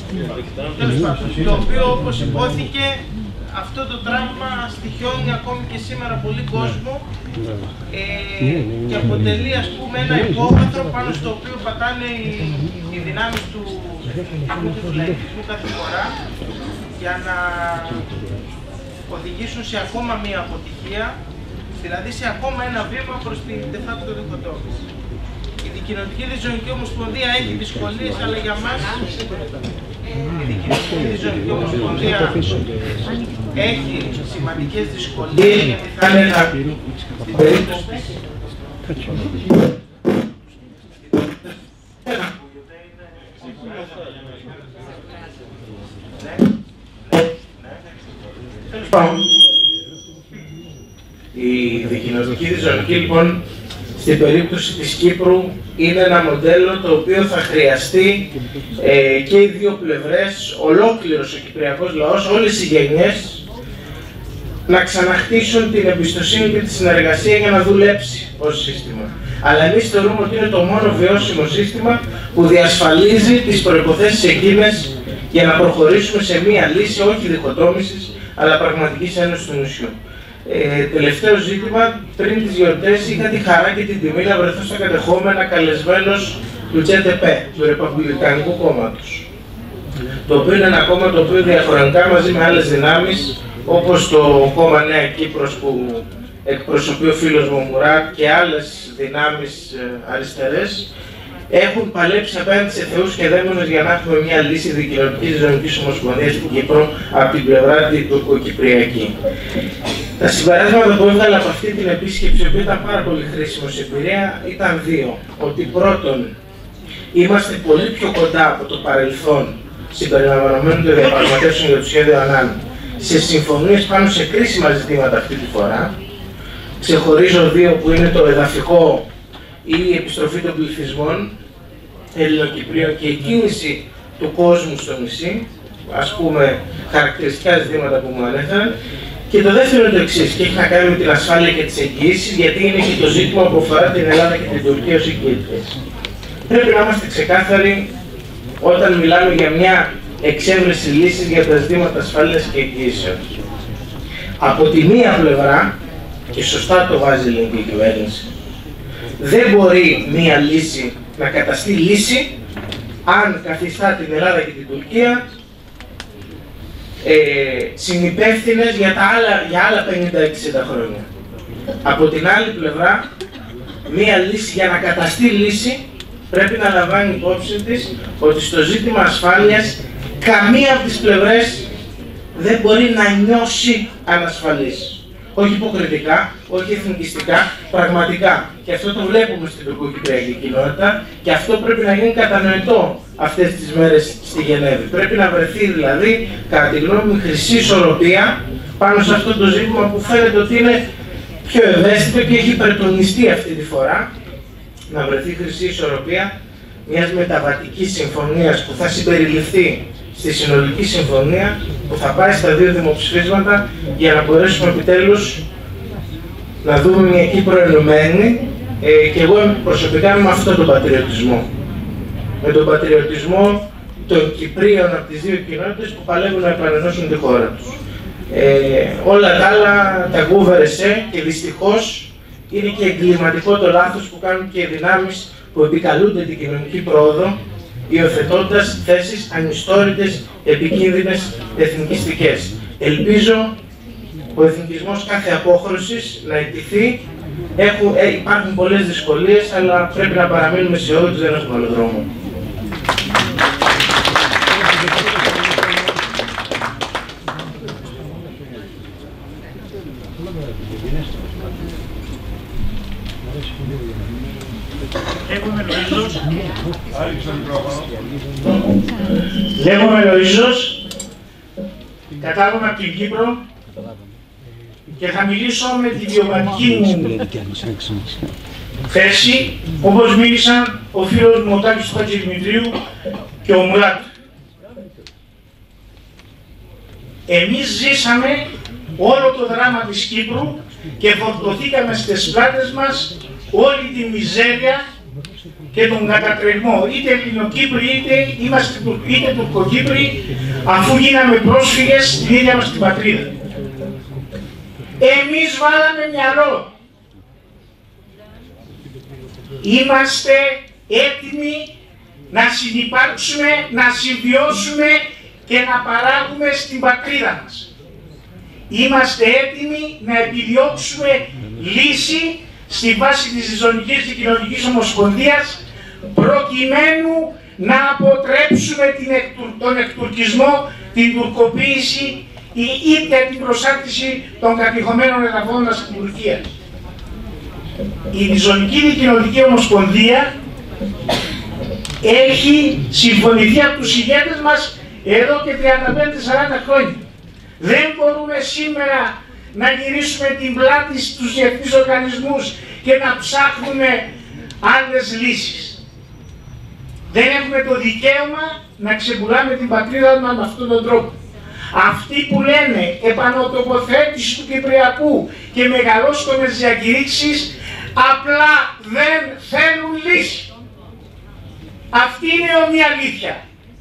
H: το οποίο, όπως υπόθηκε, αυτό το τραύμα στοιχιώνει ακόμη και σήμερα πολύ κόσμο ε, και αποτελεί, ας πούμε, ένα υπόβαθρο πάνω στο οποίο πατάνε οι, οι δυνάμεις του λαϊκισμού κάθε φορά για να οδηγήσουν σε ακόμα μία αποτυχία, δηλαδή σε ακόμα ένα βήμα προς την de facto διχοτόμηση. Η Δικοινοτική Ριζωνική Ομοσπονδία έχει δυσκολίες, αλλά για μας η Δικοινοτική Ριζωνική Ομοσπονδία έχει σημαντικές δυσκολίες, γιατί θα είναι ένα στην περίπτωση η Δικοινοτική Ριζωνική, λοιπόν, στην περίπτωση της Κύπρου είναι ένα μοντέλο το οποίο θα χρειαστεί ε, και οι δύο πλευρές, ολόκληρος ο κυπριακός λαός, όλες οι γενιές, να ξαναχτίσουν την εμπιστοσύνη και τη συνεργασία για να δουλέψει ως σύστημα. Αλλά εμείς θεωρούμε ότι είναι το μόνο βιώσιμο σύστημα που διασφαλίζει τις προϋποθέσεις εκείνες για να προχωρήσουμε σε μία λύση όχι διχοτόμησης, αλλά πραγματικής ένωσης του νησιού. Ε, τελευταίο ζήτημα, πριν τις γιορτές είχα τη χαρά και την τιμή να βρεθώ στα κατεχόμενα καλεσμένος του Τσέτεπε, του Ρεπουμπλικανικού Κόμματος. Το οποίο είναι ένα κόμμα το οποίο διαχρονικά μαζί με άλλες δυνάμεις, όπως το κόμμα Νέα Κύπρος που εκπροσωπεί ο φίλος μου Μουράτ και άλλες δυνάμεις αριστερές, έχουν παλέψει απέναντι σε θεούς και δαίμονες για να έχουμε μια λύση Δικοινοτικής Ριζωνικής Ομοσπονδίας στην Κύπρο από την πλευρά την τουρκοκυπριακή. Τα συμπεράσματα που έβγαλα από αυτή την επίσκεψη, που ήταν πάρα πολύ χρήσιμη ως εμπειρία, ήταν δύο. Ότι πρώτον, είμαστε πολύ πιο κοντά από το παρελθόν, συμπεριλαμβανομένου των διαπραγματεύσεων για το σχέδιο Ανάν, σε συμφωνίες πάνω σε κρίσιμα ζητήματα αυτή τη φορά. Ξεχωρίζω δύο που είναι το εδαφικό ή η επιστροφή των πληθυσμών Ελληνοκυπρίων και η κίνηση του κόσμου στο νησί, ας πούμε χαρακτηριστικά ζητήματα που μου ανέφεραν. Και το δεύτερο είναι το εξής, και έχει να κάνει με την ασφάλεια και τις εγγύησεις, γιατί είναι και το ζήτημα που αφορά την Ελλάδα και την Τουρκία ως εγγύητες. Πρέπει να είμαστε ξεκάθαροι όταν μιλάμε για μια εξέβρεση λύσης για τα ζητήματα ασφάλειας και εγγύησεων. Από τη μία πλευρά, και σωστά το βάζει η ελληνική κυβέρνηση, δεν μπορεί μία λύση να καταστεί λύση αν καθιστά την Ελλάδα και την Τουρκία ε, συνυπεύθυνες για, τα άλλα, για άλλα πενήντα εξήντα χρόνια. Από την άλλη πλευρά, μία λύση για να καταστεί λύση πρέπει να λαμβάνει υπόψη της ότι στο ζήτημα ασφάλειας καμία από τις πλευρές δεν μπορεί να νιώσει ανασφαλής. Όχι υποκριτικά, όχι εθνικιστικά, πραγματικά. Και αυτό το βλέπουμε στην τουρκοκυπριακή κοινότητα και αυτό πρέπει να γίνει κατανοητό αυτές τις μέρες στη Γενέβη. Πρέπει να βρεθεί δηλαδή, κατά τη γνώμη μου, χρυσή ισορροπία πάνω σε αυτό το ζήτημα που φαίνεται ότι είναι πιο ευαίσθητο και έχει υπερτονιστεί αυτή τη φορά. Να βρεθεί χρυσή ισορροπία μιας μεταβατικής συμφωνίας που θα συμπεριληφθεί στη συνολική συμφωνία που θα πάει στα δύο δημοψηφίσματα για να μπορέσουμε επιτέλους να δούμε μια Κύπρο ενωμένη ε, και εγώ προσωπικά είμαι με αυτόν τον πατριωτισμό. Με τον πατριωτισμό των Κυπρίων από τις δύο κοινότητες που παλεύουν να επανενώσουν τη χώρα τους. Ε, όλα τα άλλα τα γκούβερεσέ και δυστυχώς είναι και εγκληματικό το λάθος που κάνουν και οι δυνάμεις που επικαλούνται την κοινωνική πρόοδο, υιοθετώντας θέσεις ανιστόρητες, επικίνδυνες, εθνικιστικές. Ελπίζω ο εθνικισμός κάθε απόχρωσης να ετηθεί. Έχουν, ε, υπάρχουν πολλές δυσκολίες, αλλά πρέπει να παραμείνουμε αισιόδοξοι, δεν έχουμε άλλο δρόμο.
I: Λέγομαι Λοΐζος, κατάγομαι από την Κύπρο και θα μιλήσω με τη βιωματική μου θέση, όπως μίλησαν ο φίλος μου ο Τάκης του Χατζηδημητρίου και ο Μουράτ. Εμείς ζήσαμε όλο το δράμα της Κύπρου και φορτωθήκαμε στις πλάτες μας όλη τη μιζέρια και τον κατατρεγμό, είτε Ελληνοκύπροι είτε είμαστε είτε Τουρκοκύπροι, αφού γίναμε πρόσφυγες στην ίδια μας την πατρίδα. Εμείς βάλαμε μυαλό. Είμαστε έτοιμοι να συνυπάρξουμε, να συμβιώσουμε και να παράγουμε στην πατρίδα μας. Είμαστε έτοιμοι να επιδιώξουμε λύση στη βάση της Ζωνικής και Κοινωνικής Ομοσπονδίας, προκειμένου να αποτρέψουμε την εκτουρ, τον εκτουρκισμό, την τουρκοποίηση ή είτε την προσάρτηση των κατηχωμένων εδαφών μας στην Τουρκία. Η Ζωνική και Κοινωνική Ομοσπονδία έχει συμφωνηθεί από τους ηγέτες μας εδώ και τριάντα πέντε σαράντα χρόνια. Δεν μπορούμε σήμερα να γυρίσουμε την πλάτη στους διεθνείς οργανισμούς και να ψάχνουμε άλλες λύσεις. Δεν έχουμε το δικαίωμα να ξεπουλάμε την πατρίδα μας με αυτόν τον τρόπο. Αυτοί που λένε επανοτοποθέτηση του Κυπριακού και μεγαλόσκομες διακηρύξεις απλά δεν θέλουν λύση. Αυτή είναι ομοία αλήθεια.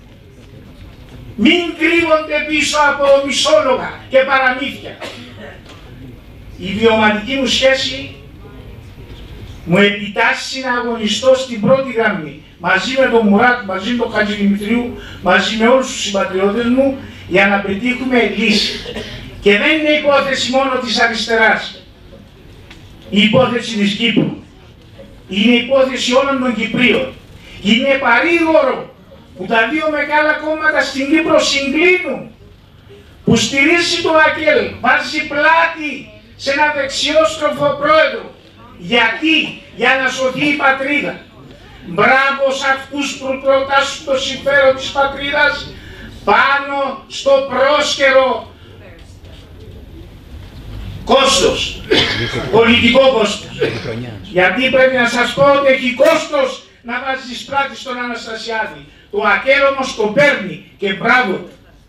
I: Μην κρύβονται πίσω από μισόλογα και παραμύθια. Η βιωματική μου σχέση μου επιτάσσει να αγωνιστώ στην πρώτη γραμμή, μαζί με τον Μουράτ, μαζί με τον Χατζηδημητρίου, μαζί με όλους τους συμπατριώτες μου, για να πετύχουμε λύση. Και δεν είναι υπόθεση μόνο της αριστεράς, η υπόθεση της Κύπρου. Είναι υπόθεση όλων των Κυπρίων. Είναι παρήγορο που τα δύο μεγάλα κόμματα στην Κύπρο συγκλίνουν, που στηρίζει το ΑΚΕΛ, βάζει πλάτη σε ένα δεξιόστροφο πρόεδρο. Γιατί? Για να σωθεί η πατρίδα. Μπράβο σε αυτούς που προτάσουν το συμφέρον της πατρίδας πάνω στο πρόσκαιρο κόστος, πολιτικό κόστος. Γιατί πρέπει να σας πω ότι έχει κόστος να βάζεις πλάτη στον Αναστασιάδη. Το ΑΚΕΛ όμως το παίρνει και μπράβο.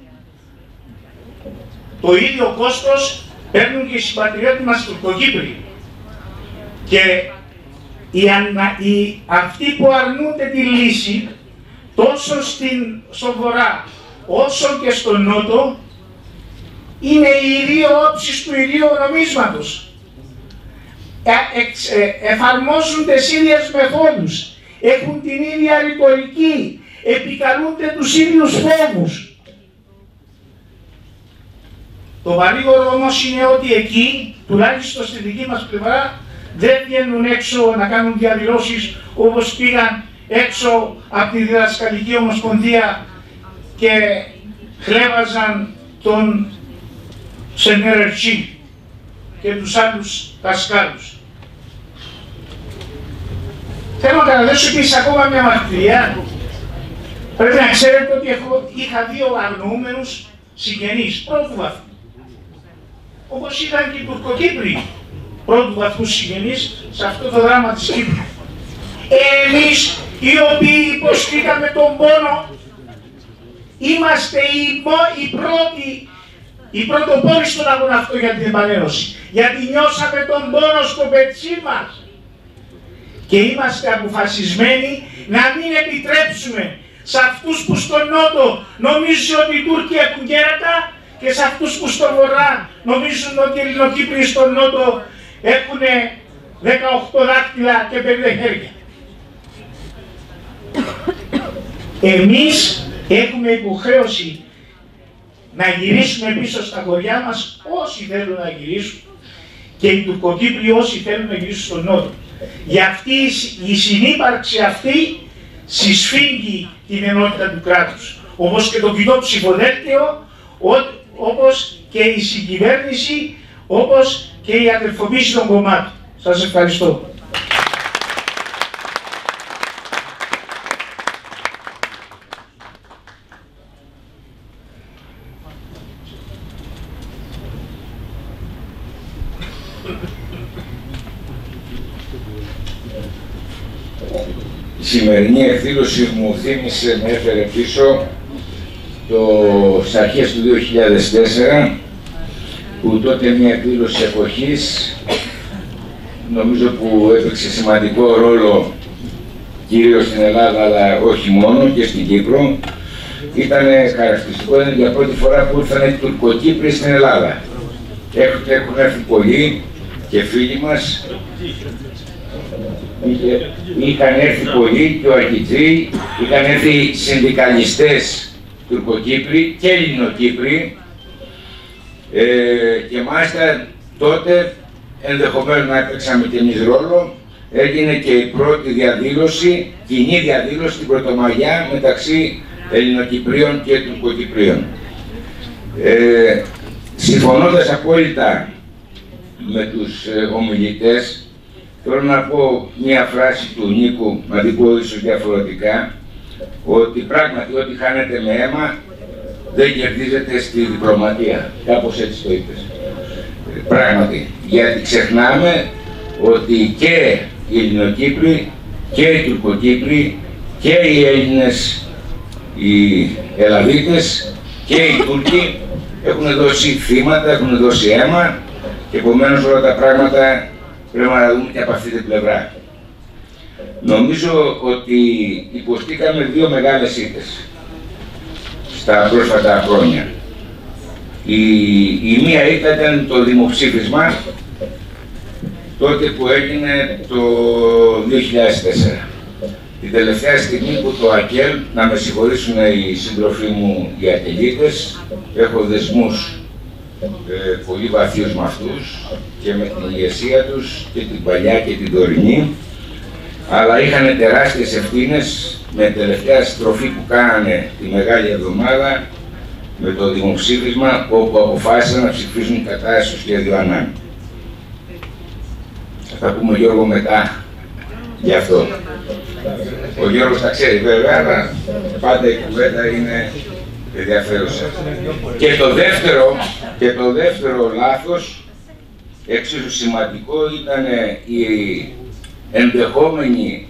I: Το ίδιο κόστος παίρνουν και οι συμπατριώτες μας Τουρκοκύπροι. Και οι, ανα, οι, αυτοί που αρνούνται τη λύση, τόσο στην, στο βορρά όσο και στον νότο, είναι οι δύο όψεις του ιδίου νομίσματος. Ε, εξ, ε, εφαρμόζουν τις ίδιες μεθόδους, έχουν την ίδια ρητορική, επικαλούνται τους ίδιους φόβους. Το παρήγορο όμως είναι ότι εκεί, τουλάχιστον στη δική μας πλευρά, δεν βγαίνουν έξω να κάνουν διαδηλώσεις όπως πήγαν έξω από τη Διδασκαλική Ομοσπονδία και χλέβαζαν τον Σενερερτσί και τους άλλους δασκάλους. Θέλω να καταθέσω επίσης ακόμα μια μαρτυρία. Πρέπει να ξέρετε ότι έχω, είχα δύο αγνοούμενους συγγενείς πρώτου βαθμού. Όπως ήταν και οι Τουρκοκύπροι πρώτου βαθμού συγγενείς σε αυτό το δράμα της Κύπρου. Εμείς οι οποίοι υποστήκαμε τον πόνο, είμαστε οι, οι πρώτοι, οι πρωτοπόροι στον αγώνα αυτό για την επανένωση. Γιατί νιώσαμε τον πόνο στο πετσί μας. Και είμαστε αποφασισμένοι να μην επιτρέψουμε σε αυτούς που στον νότο νομίζουν ότι οι Τούρκοι έχουν κέρατα και σε αυτούς που στον βορρά νομίζουν ότι οι Ελληνοκύπριοι στον νότο έχουν δεκαοκτώ δάκτυλα και πέντε χέρια. Εμείς έχουμε υποχρέωση να γυρίσουμε πίσω στα χωριά μας όσοι θέλουν να γυρίσουν και οι Τουρκοκύπριοι όσοι θέλουν να γυρίσουν στον νότο. Για αυτή η συνύπαρξη αυτή συσφίγγει την ενότητα του κράτους. Όπως και το κοινό ψηφοδέλτιο, όπως και η συγκυβέρνηση, όπως και η αδελφοποίηση των κομμάτων. Σας ευχαριστώ.
G: Η σημερινή εκδήλωση μου θύμισε, με έφερε πίσω το, στις αρχές του δύο χιλιάδες τέσσερα, που τότε μια εκδήλωση εποχής, νομίζω που έπαιξε σημαντικό ρόλο κυρίως στην Ελλάδα, αλλά όχι μόνο, και στην Κύπρο. Ήταν χαρακτηριστικό, είναι για πρώτη φορά που ήρθαν οι Τουρκοκύπροι στην Ελλάδα. Έχουν έρθει πολλοί και φίλοι μας. Είχαν έρθει πολλοί και ο Αρκιτζή, είχαν έρθει συνδικαλιστές Τουρκοκύπροι και Ελληνοκύπροι ε, και μάλιστα τότε ενδεχομένως να έπαιξαμε και εμείς ρόλο. Έγινε και η πρώτη διαδήλωση, κοινή διαδήλωση στην Πρωτομαγιά μεταξύ Ελληνοκυπρίων και Τουρκοκυπρίων. Ε, συμφωνώντας απόλυτα με τους ε, ομιλητές, θέλω να πω μια φράση του Νίκου, να την πω ίσως διαφορετικά, ότι πράγματι ό,τι χάνεται με αίμα δεν κερδίζεται στη διπλωματία. Κάπως έτσι το είπες. Πράγματι, γιατί ξεχνάμε ότι και οι Ελληνοκύπροι και οι Τουρκοκύπροι και οι Έλληνες, οι Ελλαδίτες και οι Τούρκοι έχουν δώσει θύματα, έχουν δώσει αίμα και επομένως όλα τα πράγματα πρέπει να τα δούμε και από αυτή την πλευρά. Νομίζω ότι υποστήκαμε δύο μεγάλες ήττες στα πρόσφατα χρόνια. Η, η μία ήττα ήταν το δημοψήφισμα τότε που έγινε το δύο χιλιάδες τέσσερα. Την τελευταία στιγμή που το ΑΚΕΛ, να με συγχωρήσουν οι σύντροφοί μου οι ΑΚΕΛΙΤες, έχω δεσμούς ε, πολύ βαθιούς με αυτούς και με την ηγεσία τους και την παλιά και την τωρινή, αλλά είχαν τεράστιες ευθύνες με τελευταία στροφή που κάνανε τη Μεγάλη Εβδομάδα με το δημοψήφισμα όπου αποφάσισαν να ψηφίσουν κατά στο σχέδιο Ανάν. Θα τα πούμε, Γιώργο, μετά γι' αυτό. Ο Γιώργος τα ξέρει βέβαια, αλλά πάντα η κουβέντα είναι ενδιαφέρουσα. Και το δεύτερο, και το δεύτερο λάθος εξίσου σημαντικό ήταν η ενδεχόμενη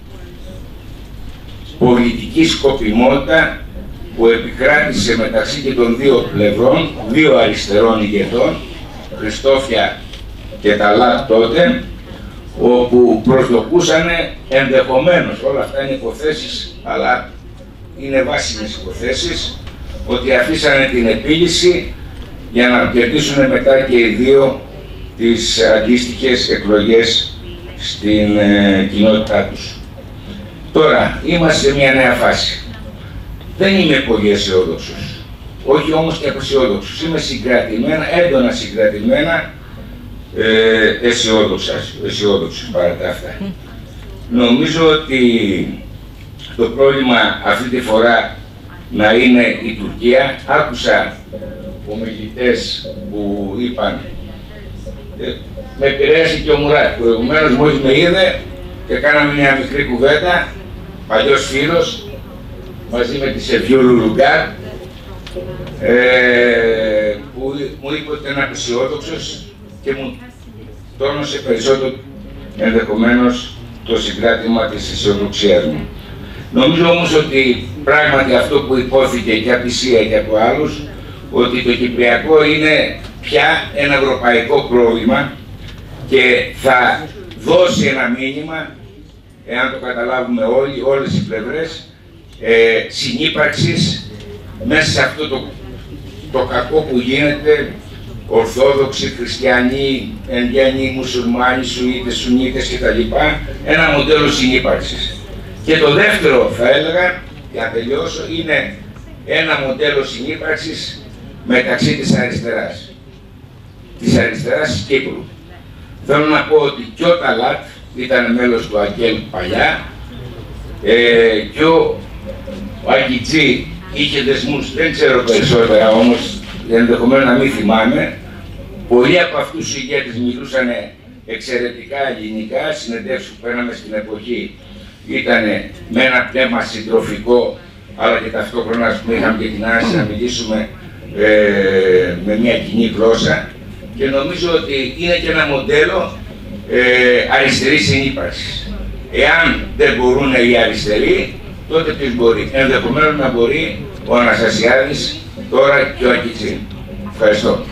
G: πολιτική σκοπιμότητα που επικράτησε μεταξύ και των δύο πλευρών, δύο αριστερών ηγετών, Χριστόφια και Ταλάτ τότε, όπου προσδοκούσαν ενδεχομένως, όλα αυτά είναι υποθέσεις, αλλά είναι βάσιμες υποθέσεις, ότι αφήσανε την επίλυση για να κερδίσουν μετά και οι δύο τις αντίστοιχες εκλογές στην ε, κοινότητά τους. Τώρα, είμαστε σε μια νέα φάση. Δεν είμαι πολύ αισιόδοξος, όχι όμως και απεσιόδοξος. Είμαι συγκρατημένα, έντονα συγκρατημένα ε, αισιόδοξος παρά τα αυτά. Νομίζω ότι το πρόβλημα αυτή τη φορά να είναι η Τουρκία. Άκουσα ομιλητές που είπαν, ε, με επηρέασε και ο Μουράτ, προηγουμένως μόλις με είδε και κάναμε μια μικρή κουβέντα, παλιός φίλος, μαζί με τη Σεβιού Λουλουγκάρ, ε, που μου είπε ότι ήταν απεσιόδοξος και μου τόνωσε περισσότερο ενδεχομένως το συγκράτημα της αισιοδοξίας μου. Νομίζω όμως ότι πράγματι αυτό που υπόθηκε και από τη ΣΥΑ και από άλλους, ότι το Κυπριακό είναι πια ένα ευρωπαϊκό πρόβλημα και θα δώσει ένα μήνυμα, εάν το καταλάβουμε όλοι, όλες οι πλευρές, ε, συνύπαρξης μέσα σε αυτό το, το κακό που γίνεται, Ορθόδοξοι, Χριστιανοί, Ενδιανοί, Μουσουλμάνοι, Σουίτες, Σουνίτες κτλ. Ένα μοντέλο συνύπαρξης. Και το δεύτερο, θα έλεγα, για να τελειώσω, είναι ένα μοντέλο συνύπαρξης μεταξύ της αριστεράς. Της αριστεράς της Κύπρου. Θέλω να πω ότι και ο Ταλάτ ήταν μέλος του Αγγέλ παλιά, ε, και ο Αγκιτζή είχε δεσμούς, δεν ξέρω περισσότερα όμως, ενδεχομένως να μην θυμάμαι. Πολλοί από αυτούς οι ηγέτες μιλούσαν εξαιρετικά ελληνικά, συνεντεύξεις που παίρναμε στην εποχή ήταν με ένα πνεύμα συντροφικό, αλλά και ταυτόχρονα που είχαμε και την άνεση να μιλήσουμε ε, με μια κοινή γλώσσα, και νομίζω ότι είναι και ένα μοντέλο ε, αριστερής συνύπαρξης. Εάν δεν μπορούν οι αριστεροί, τότε ποιος μπορεί? Ενδεχομένως να μπορεί ο Αναστασιάδης, τώρα και ο Ακιτσίν. Ευχαριστώ.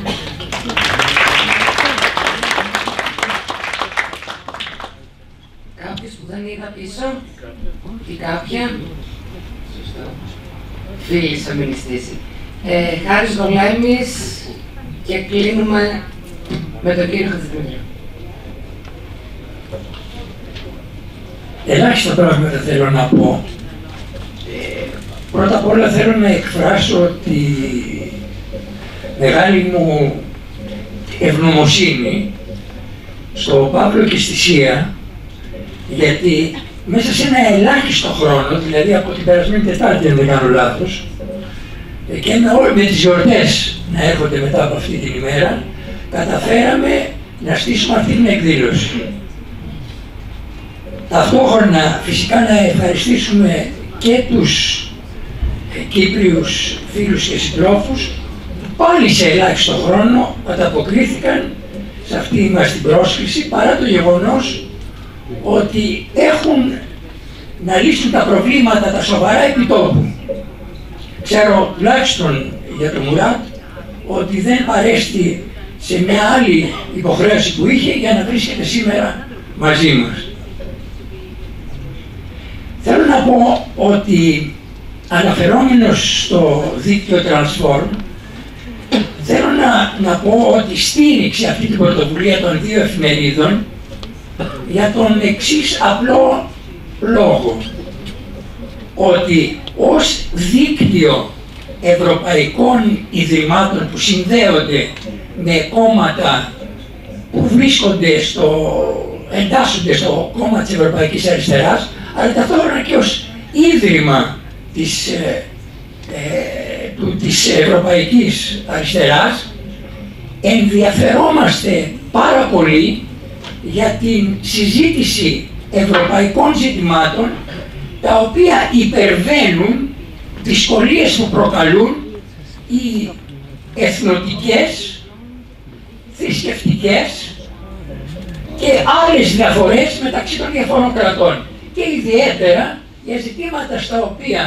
C: Κάποιος που δεν είδα πίσω ή κάποια. Σωστό. Φίλης θα μην στήσει. Ε, Χάρης Γολέμης και κλείνουμε με τον κύριο Χατζηδημητρίου.
J: Ελάχιστα πράγματα θέλω να πω. Ε, πρώτα απ' όλα θέλω να εκφράσω τη μεγάλη μου ευγνωμοσύνη στο Παύλο και στη ΣΥΑ, γιατί μέσα σε ένα ελάχιστο χρόνο, δηλαδή από την περασμένη Τετάρτη αν δεν κάνω λάθος, και με, με τις γιορτές να έρχονται μετά από αυτή την ημέρα, καταφέραμε να στήσουμε αυτή την εκδήλωση. Ταυτόχρονα φυσικά να ευχαριστήσουμε και τους Κύπριους φίλους και συντρόφους που πάλι σε ελάχιστο χρόνο ανταποκρίθηκαν σε αυτή μας την πρόσκληση, παρά το γεγονός ότι έχουν να λύσουν τα προβλήματα τα σοβαρά επί τόπου. Ξέρω τουλάχιστον για τον Μουράτ ότι δεν παρέστη σε μια άλλη υποχρέωση που είχε για να βρίσκεται σήμερα μαζί μας. Θέλω να πω ότι αναφερόμενος στο δίκτυο Transform, θέλω να, να πω ότι στήριξε αυτή την πρωτοβουλία των δύο εφημερίδων για τον εξής απλό λόγο, ότι ως δίκτυο ευρωπαϊκών ιδρυμάτων που συνδέονται με κόμματα που βρίσκονται στο, εντάσσονται στο κόμμα της Ευρωπαϊκής Αριστεράς, αλλά ταυτόχρονα και ως ίδρυμα της, ε, ε, του, της Ευρωπαϊκής Αριστεράς, ενδιαφερόμαστε πάρα πολύ για την συζήτηση ευρωπαϊκών ζητημάτων, τα οποία υπερβαίνουν δυσκολίες που προκαλούν οι εθνοτικές, θρησκευτικές και άλλες διαφορές μεταξύ των διαφόρων κρατών. Και ιδιαίτερα για ζητήματα στα οποία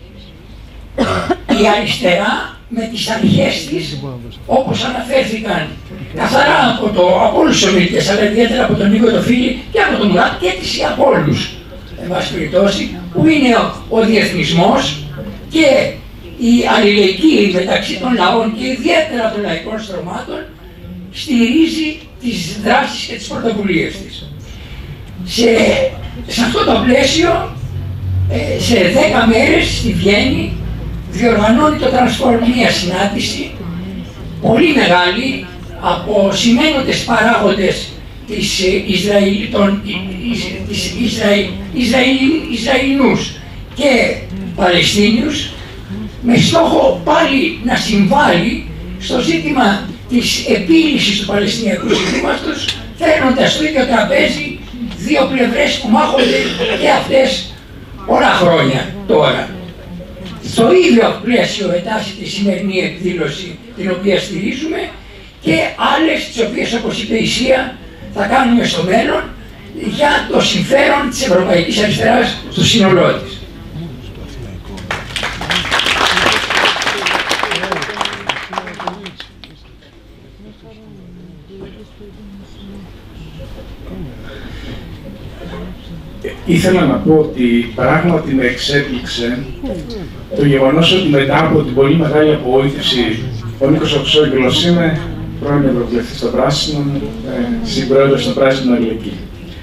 J: η αριστερά με τις αρχές της, όπως αναφέρθηκαν καθαρά από, το, από όλους τους ομιλητές, αλλά ιδιαίτερα από τον Νίκο το Φίλη και από τον Μουράτ και της από όλους, εν πάση περιπτώσει, που είναι ο, ο διεθνισμός και η αλληλεγγύη μεταξύ των λαών και ιδιαίτερα των λαϊκών στρωμάτων, στηρίζει τις δράσεις και τις πρωτοβουλίες της. Σε, σε αυτό το πλαίσιο, ε, σε δέκα μέρες στη Βιέννη, διοργανώνει το Transform μια συνάντηση πολύ μεγάλη από σημαίνοντες παράγοντες της Ισραήλ, των, της Ισραήλ, Ισραήλ, Ισραηλινούς και Παλαιστίνιους, με στόχο πάλι να συμβάλλει στο ζήτημα της επίλυσης του Παλαιστινιακού ζητήματος, φέρνοντας στο ίδιο τραπέζι δύο πλευρές που μάχονται και αυτές πολλά χρόνια τώρα. Στο ίδιο πλαίσιο εντάσσεται η σημερινή εκδήλωση την οποία στηρίζουμε και άλλες τις οποίες, όπως είπε η Σία, θα κάνουμε στο μέλλον για το συμφέρον της Ευρωπαϊκής Αριστεράς στο σύνολό της.
I: Ήθελα να πω ότι πράγματι με εξέπληξε το γεγονός ότι μετά από την πολύ μεγάλη απογοήτευση, ο Νίκος Οξόγγελος είναι πρώην Ευρωβουλευτής των Πράσινων, συμπρόεδρος των Πράσινων Αλληλεγγύη.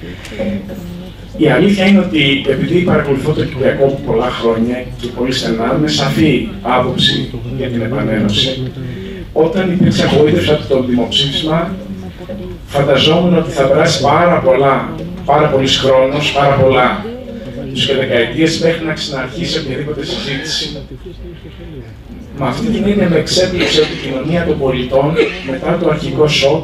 I: Η αλήθεια είναι ότι επειδή παρακολουθώ το Κυπριακό πολλά χρόνια και πολύ στενά, με σαφή άποψη για την επανένωση, όταν υπήρξε απογοήτευση από το δημοψήφισμα, φανταζόμουν ότι θα περάσει πάρα πολλά, πάρα πολύς χρόνος, πάρα πολλά και δεκαετίες μέχρι να ξαναρχίσει οποιαδήποτε συζήτηση. Με αυτή την έννοια με εξέπληξε ότι η κοινωνία των πολιτών μετά το αρχικό σοκ,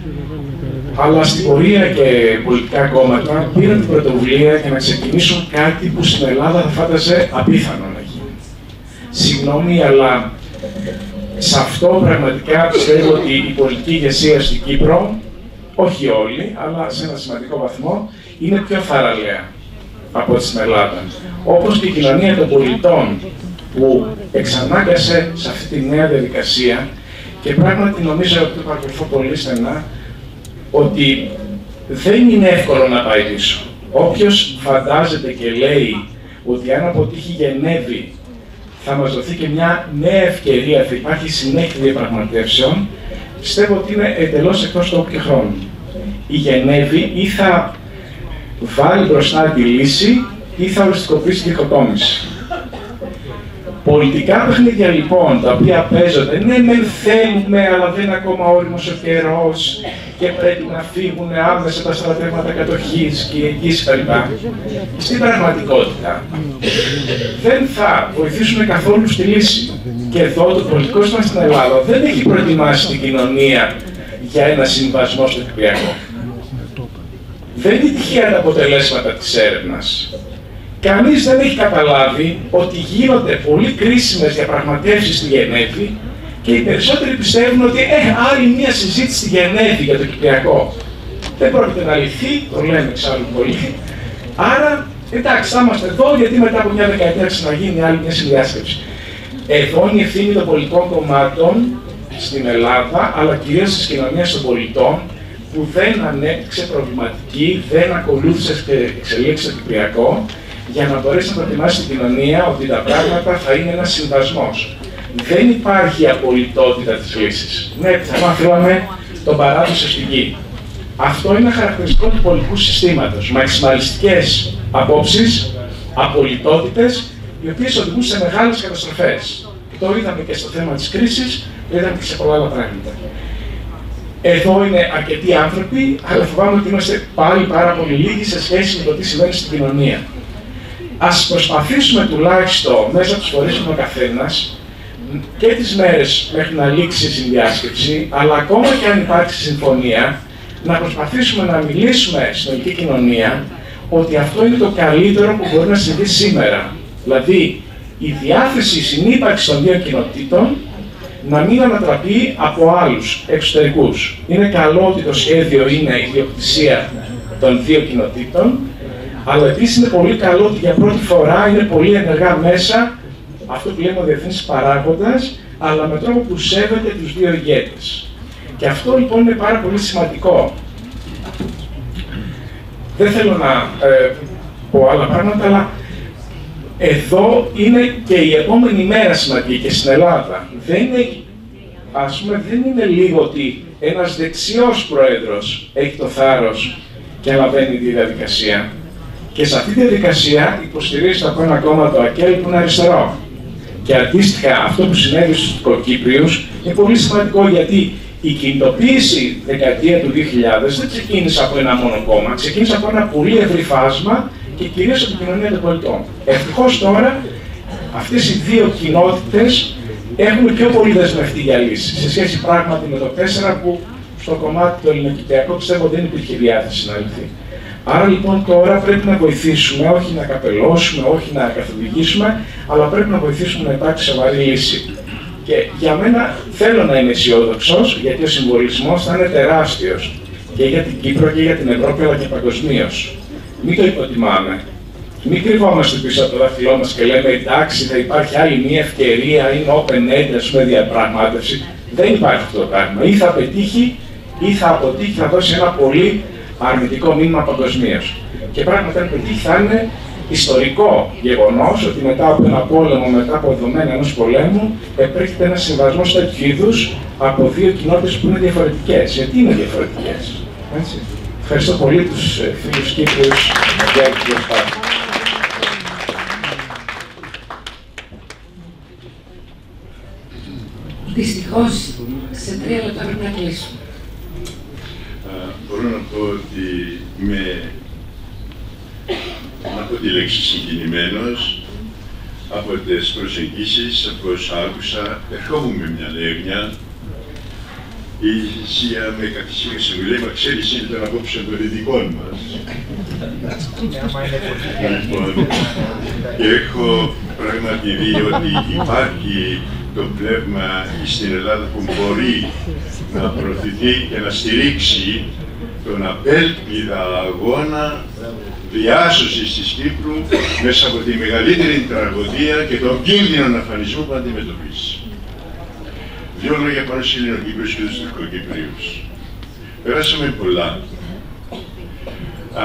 I: αλλά στην πορεία και πολιτικά κόμματα πήραν την πρωτοβουλία για να ξεκινήσουν κάτι που στην Ελλάδα θα φάνταζε απίθανο να γίνει. Συγγνώμη, αλλά σε αυτό πραγματικά πιστεύω ότι η πολιτική ηγεσία στην Κύπρο, όχι όλοι, αλλά σε ένα σημαντικό βαθμό, είναι πιο θαραλέα από ό,τι στην Ελλάδα. Όπως και η κοινωνία των πολιτών που εξανάγκασε σε αυτή τη νέα διαδικασία και πράγματι νομίζω ότι το παρακολουθώ πολύ στενά ότι δεν είναι εύκολο να πάει πίσω. Όποιος φαντάζεται και λέει ότι αν αποτύχει η Γενέβη θα μας δοθεί και μια νέα ευκαιρία, θα υπάρχει συνέχεια διαπραγματεύσεων, πιστεύω ότι είναι εντελώς εκτός τόπου και χρόνου. Η Γενέβη ή θα βάλει μπροστά τη λύση ή θα οριστικοποιήσει τη διχοτόμηση. Πολιτικά παιχνίδια λοιπόν, τα οποία παίζονται, ναι μεν θέλουμε, αλλά δεν είναι ακόμα όριμος ο καιρός και πρέπει να φύγουν άμεσα τα στρατεύματα κατοχής και εγγύης κτλ. Στην πραγματικότητα δεν θα βοηθήσουν καθόλου στη λύση. Και εδώ το πολιτικό σύστημα στην Ελλάδα δεν έχει προετοιμάσει την κοινωνία για ένα συμβασμό στο Κυπριακό. Δεν είναι τυχαία τα αποτελέσματα της έρευνας. Κανείς δεν έχει καταλάβει ότι γίνονται πολύ κρίσιμες διαπραγματεύσεις στη Γενέβη και οι περισσότεροι πιστεύουν ότι ε, άλλη μια συζήτηση στη Γενέβη για το Κυπριακό δεν πρόκειται να λυθεί, το λέμε εξάλλου πολύ. Άρα, εντάξει, θα είμαστε εδώ γιατί μετά από μια δεκαετία ξαναγίνει άλλη μια συνδιάσκεψη. Εδώ είναι η ευθύνη των πολιτικών κομμάτων στην Ελλάδα, αλλά κυρίως της κοινωνίας των πολιτών, που δεν ανέπτυξε προβληματική, δεν ακολούθησε εξελίξεις στο Κυπριακό, για να μπορέσει να προετοιμάσει την κοινωνία ότι τα πράγματα θα είναι ένας συμβασμός. Δεν υπάρχει απολυτότητα της λύσης. Ναι, θα θέλαμε τον παράδοσο στην γη. Αυτό είναι χαρακτηριστικό του πολιτικού συστήματος. Μαξιμαλιστικές απόψεις, απολυτότητες, οι οποίες οδηγούν σε μεγάλες καταστροφές. Και το είδαμε και στο θέμα της κρίσης, το είδαμε και σε πολλά άλλα πράγματα. Εδώ είναι αρκετοί άνθρωποι, αλλά φοβάμαι ότι είμαστε πάλι πάρα πολύ λίγοι σε σχέση με το τι συμβαίνει στην κοινωνία. Ας προσπαθήσουμε τουλάχιστον μέσα από τους φορείς ο καθένας και τις μέρες μέχρι να λήξει η συνδιάσκεψη, αλλά ακόμα και αν υπάρξει συμφωνία, να προσπαθήσουμε να μιλήσουμε στην ελληνική κοινωνία ότι αυτό είναι το καλύτερο που μπορεί να συμβεί σήμερα. Δηλαδή, η διάθεση, η συνύπαρξη των δύο κοινοτήτων να μην ανατραπεί από άλλους εξωτερικούς. Είναι καλό ότι το σχέδιο είναι ιδιοκτησία των δύο κοινοτήτων, αλλά επίσης είναι πολύ καλό ότι για πρώτη φορά είναι πολύ ενεργά μέσα αυτό που λέμε ο διεθνής παράγοντας, αλλά με τρόπο που σέβεται τους δύο ηγέτες. Και αυτό λοιπόν είναι πάρα πολύ σημαντικό. Δεν θέλω να ε, πω άλλα πράγματα, αλλά εδώ είναι και η επόμενη μέρα σημαντική και στην Ελλάδα. Δεν είναι, ας πούμε, δεν είναι λίγο ότι ένας δεξιός πρόεδρος έχει το θάρρος και αναβαίνει τη διαδικασία. Και σε αυτή τη διαδικασία υποστηρίζεται από ένα κόμμα, το ΑΚΕΛ, που είναι αριστερό. Και αντίστοιχα αυτό που συνέβη στους Τουρκοκύπριους είναι πολύ σημαντικό, γιατί η κινητοποίηση δεκαετία του δύο χιλιάδες δεν ξεκίνησε από ένα μόνο κόμμα, ξεκίνησε από ένα πολύ ευρύ φάσμα και κυρίως από την κοινωνία των πολιτών. Ευτυχώς τώρα αυτές οι δύο κοινότητες έχουν πιο πολύ δεσμευτεί για λύση, σε σχέση πράγματι με το τέσσερα, που στο κομμάτι το ελληνοκυπριακό πιστεύω δεν υπήρχε διάθεση να λυθεί. Άρα λοιπόν τώρα πρέπει να βοηθήσουμε, όχι να καπελώσουμε, όχι να καθοδηγήσουμε, αλλά πρέπει να βοηθήσουμε να υπάρξει σοβαρή λύση. Και για μένα θέλω να είμαι αισιόδοξος, γιατί ο συμβολισμός θα είναι τεράστιος και για την Κύπρο και για την Ευρώπη, αλλά και παγκοσμίως. Μην το υποτιμάμε. Μην κρυβόμαστε πίσω από το δάχτυλό μας και λέμε εντάξει, θα υπάρχει άλλη μια ευκαιρία, είναι open-ended, ας πούμε, διαπραγμάτευση. Δεν υπάρχει αυτό το πράγμα. Ή θα πετύχει, ή θα αποτύχει, θα δώσει ένα πολύ αρνητικό μήνυμα παγκοσμίως. Και πράγματι, αν πετύχει, θα είναι ιστορικό γεγονός ότι μετά από ένα πόλεμο, μετά από δεδομένα ενός πολέμου, επέρχεται ένας συμβασμός τέτοιου είδους από δύο κοινότητες που είναι διαφορετικές. Γιατί είναι διαφορετικές. Έτσι. Ευχαριστώ πολύ τους φίλους Κύπριους για την προσπάθεια.
C: Δυστυχώς, σε τρία λεπτά πρέπει να κλείσουμε.
K: Μπορώ να πω ότι είμαι, να πω τη λέξη, συγκινημένος από τις προσεγγίσεις, από όσα άκουσα. Ερχόμουν με μια λέγνια. Η Σία με καθυσίασε, μου λέει, μα ξέρεις, είναι τον απόψε των ειδικών μας. Λοιπόν, και έχω πράγματι δει ότι υπάρχει το πνεύμα στην Ελλάδα που μπορεί να προωθηθεί και να στηρίξει τον απέλπιδα αγώνα διάσωσης της Κύπρου μέσα από τη μεγαλύτερη τραγωδία και τον κίνδυνο αφανισμού που αντιμετωπίζει. Δύο λόγια πάνω στους Ελληνοκύπριους και τους Τουρκοκύπριους. Περάσαμε πολλά. Α,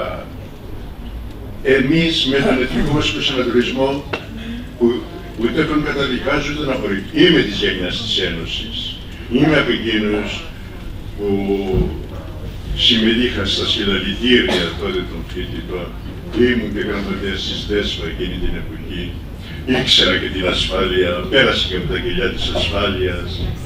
K: εμείς με τον εθνικό μας προσανατολισμό που ούτε τον καταδικάζω ούτε τον απορρίπτω. Είμαι της γενιάς της Ένωσης. Είμαι από εκείνους που συμμετείχαν στα συλλαλητήρια τότε των φοιτητών. Ήμουν και γραμματέας της ΔΕΣΠΑ εκείνη την εποχή. Ήξερα και την ασφάλεια, πέρασε και από τα κελιά της ασφάλειας.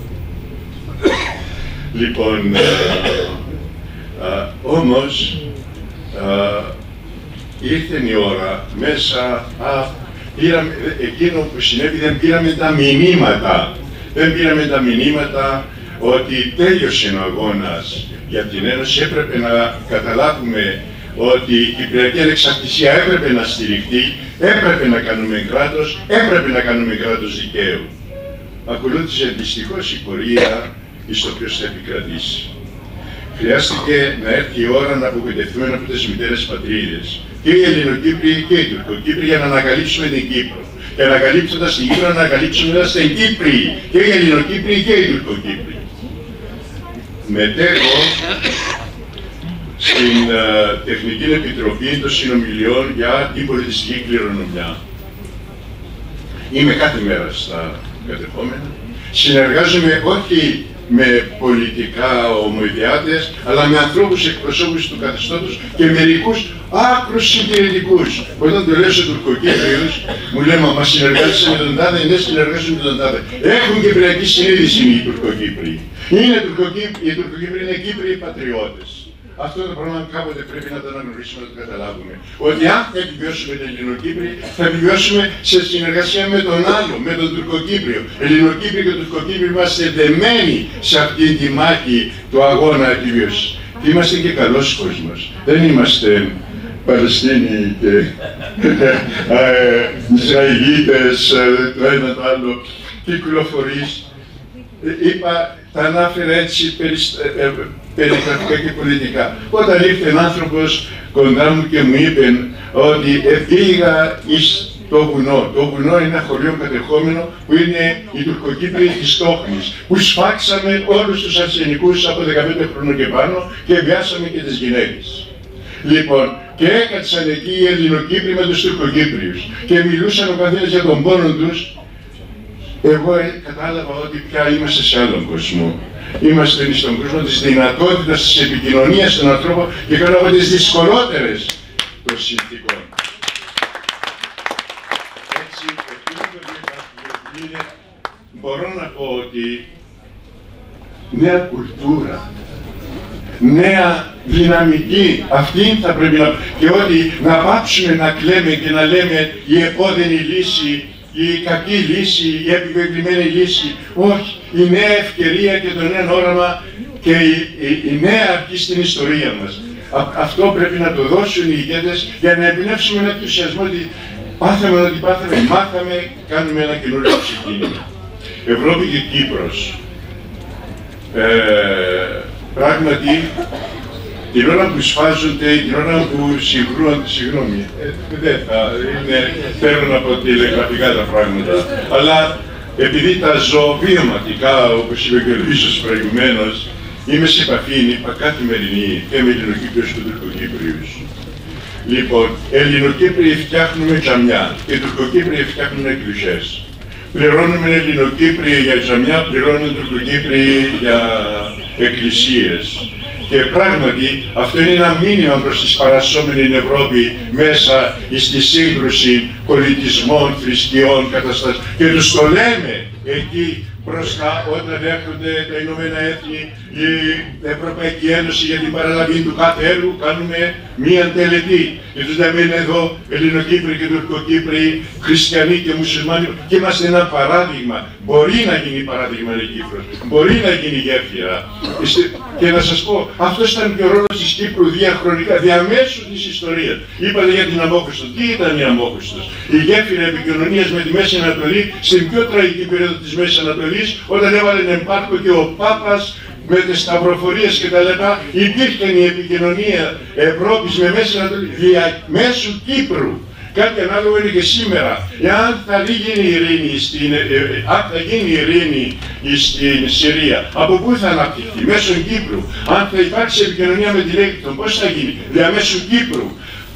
K: Λοιπόν, α, α, όμως, α, ήρθε η ώρα μέσα, α, πήραμε, εκείνο που συνέβη, δεν πήραμε τα μηνύματα. Δεν πήραμε τα μηνύματα ότι τέλειωσε ο αγώνας για την Ένωση. Έπρεπε να καταλάβουμε ότι η Κυπριακή Ανεξαρτησία έπρεπε να στηριχτεί, έπρεπε να κάνουμε κράτος, έπρεπε να κάνουμε κράτος δικαίου. Ακολούθησε δυστυχώς η πορεία στο οποίο θα επικρατήσει. Χρειάστηκε να έρθει η ώρα να απογοητευτούμε από τις μητέρες πατρίδες, και οι Ελληνοκύπριοι και οι Τουρκοκύπριοι, για να ανακαλύψουμε την Κύπρο. Και ανακαλύψοντας την Κύπρο, να ανακαλύψουμε να είμαστε Κύπριοι, και οι Ελληνοκύπριοι και οι Τουρκοκύπριοι. Μετέχω στην uh, Τεχνική Επιτροπή των Συνομιλιών για την πολιτιστική κληρονομιά. Είμαι κάθε μέρα στα κατεχόμενα. Συνεργάζομαι όχι με πολιτικά ομοειδιάτες, αλλά με ανθρώπους εκπροσώπους του καθεστώτος και μερικούς άκρους συντηρητικούς. Όταν το λέω σε Τουρκοκύπριους, μου λένε μα συνεργάζεσαι με τον τάδε, ναι, συνεργάζομαι με τον τάδε. Έχουν κυπριακή συνείδηση οι Τουρκοκύπριοι. Είναι Τουρκοκύπριοι, οι Τουρκοκύπριοι είναι Κύπριοι πατριώτες. Αυτό το πράγμα κάποτε πρέπει να το αναγνωρίσουμε, να το καταλάβουμε. Ότι αν θα επιβιώσουμε την Ελληνοκύπρη, θα επιβιώσουμε σε συνεργασία με τον άλλο, με τον Τουρκοκύπριο. Ελληνοκύπροι και Τουρκοκύπροι είμαστε δεμένοι σε αυτή τη μάχη του αγώνα επιβίωσης. Είμαστε και καλός κόσμος. Δεν είμαστε Παλαιστίνοι και Ισραηλίτες, το ένα το άλλο. Κυκλοφορείς είπα, τα ανάφερα έτσι περιγραφικά και πολιτικά. Όταν ήρθε ένα άνθρωπος κοντά μου και μου είπε ότι πήγα εις το βουνό. Το βουνό είναι ένα χωριό κατεχόμενο που είναι η Τουρκοκύπρη της Τόχνης, που σφάξαμε όλους τους αρσενικούς από δεκαπέντε χρόνων και πάνω και βιάσαμε και τις γυναίκες. Λοιπόν, και έκατσαν εκεί οι Ελληνοκύπροι με τους Τουρκοκύπριους και μιλούσαν ο καθένας για τον πόνο τους. Εγώ ε, κατάλαβα ότι πια είμαστε σε άλλον κόσμο. Είμαστε στον κόσμο της δυνατότητας της επικοινωνίας των ανθρώπων και κάνω από τις δυσκολότερες των συνθήκων. Έτσι, είναι, μπορώ να πω ότι νέα κουλτούρα, νέα δυναμική, αυτή θα πρέπει να... και ότι να πάψουμε να κλαίμε και να λέμε η επώδυνη λύση, η κακή λύση, η επιβεβλημένη λύση. Όχι, η νέα ευκαιρία και το νέο όραμα και η, η, η νέα αρχή στην ιστορία μας. Α, αυτό πρέπει να το δώσουν οι ηγέτες για να εμπνεύσουμε ένα ενθουσιασμό ότι πάθαμε ό,τι πάθαμε, μάθαμε, κάνουμε ένα καινούριο ξεκίνημα. Ευρώπη και Κύπρος. Ε, πράγματι, την ώρα που σφάζονται, την ώρα που συγκρούονται, συγγνώμη, ε, δεν θα είναι, θέλω να πω τηλεγραφικά τα πράγματα, αλλά επειδή τα ζω βιωματικά, όπως είπε και ο Λύσος προηγουμένως, είμαι σε επαφή, είπα, καθημερινή και με Ελληνοκύπριους και Τουρκοκύπριους. Λοιπόν, Ελληνοκύπριοι φτιάχνουμε τζαμιά και Τουρκοκύπριοι φτιάχνουμε εκκλησίες. Πληρώνουμε Ελληνοκύπριοι για τζαμιά, πληρώνουμε Τουρκοκύπριοι για εκκλησίες. Και πράγματι αυτό είναι ένα μήνυμα προς τη σπαρασσόμενη Ευρώπη μέσα στη σύγκρουση πολιτισμών, θρησκειών, καταστάσεων. Και τους το λέμε εκεί μπροστά όταν έρχονται τα Ηνωμένα Έθνη, η Ευρωπαϊκή Ένωση για την παραλαβή του κάθε έργου, κάνουμε μία τελετή. Και τους λέμε είναι εδώ Ελληνοκύπριοι και Τουρκοκύπριοι, Χριστιανοί και Μουσουλμάνοι και είμαστε ένα παράδειγμα. Μπορεί να γίνει παράδειγμα η Κύπρος, μπορεί να γίνει γέφυρα. Και να σας πω, αυτός ήταν και ο ρόλος της Κύπρου διαχρονικά, διαμέσου της ιστορίας. Είπατε για την Αμόχωστο. Τι ήταν η Αμόχωστος? Η γέφυρα επικοινωνίας με τη Μέση Ανατολή στην πιο τραγική περίοδο της Μέσης Ανατολής, όταν έβαλε εμπάρκο και ο Πάπας με τις σταυροφορίες και τα λοιπά, υπήρχε η επικοινωνία Ευρώπης με Μέση Ανατολή διαμέσου Κύπρου. Κάτι ανάλογο είναι και σήμερα. Εάν θα γίνει η ειρήνη στην, ε, ε, αν θα γίνει η ειρήνη στην Συρία, από πού θα αναπτυχθεί? Μέσω Κύπρου. Αν θα υπάρξει επικοινωνία με την Αίγυπτο, πώς θα γίνει? Διαμέσου Κύπρου.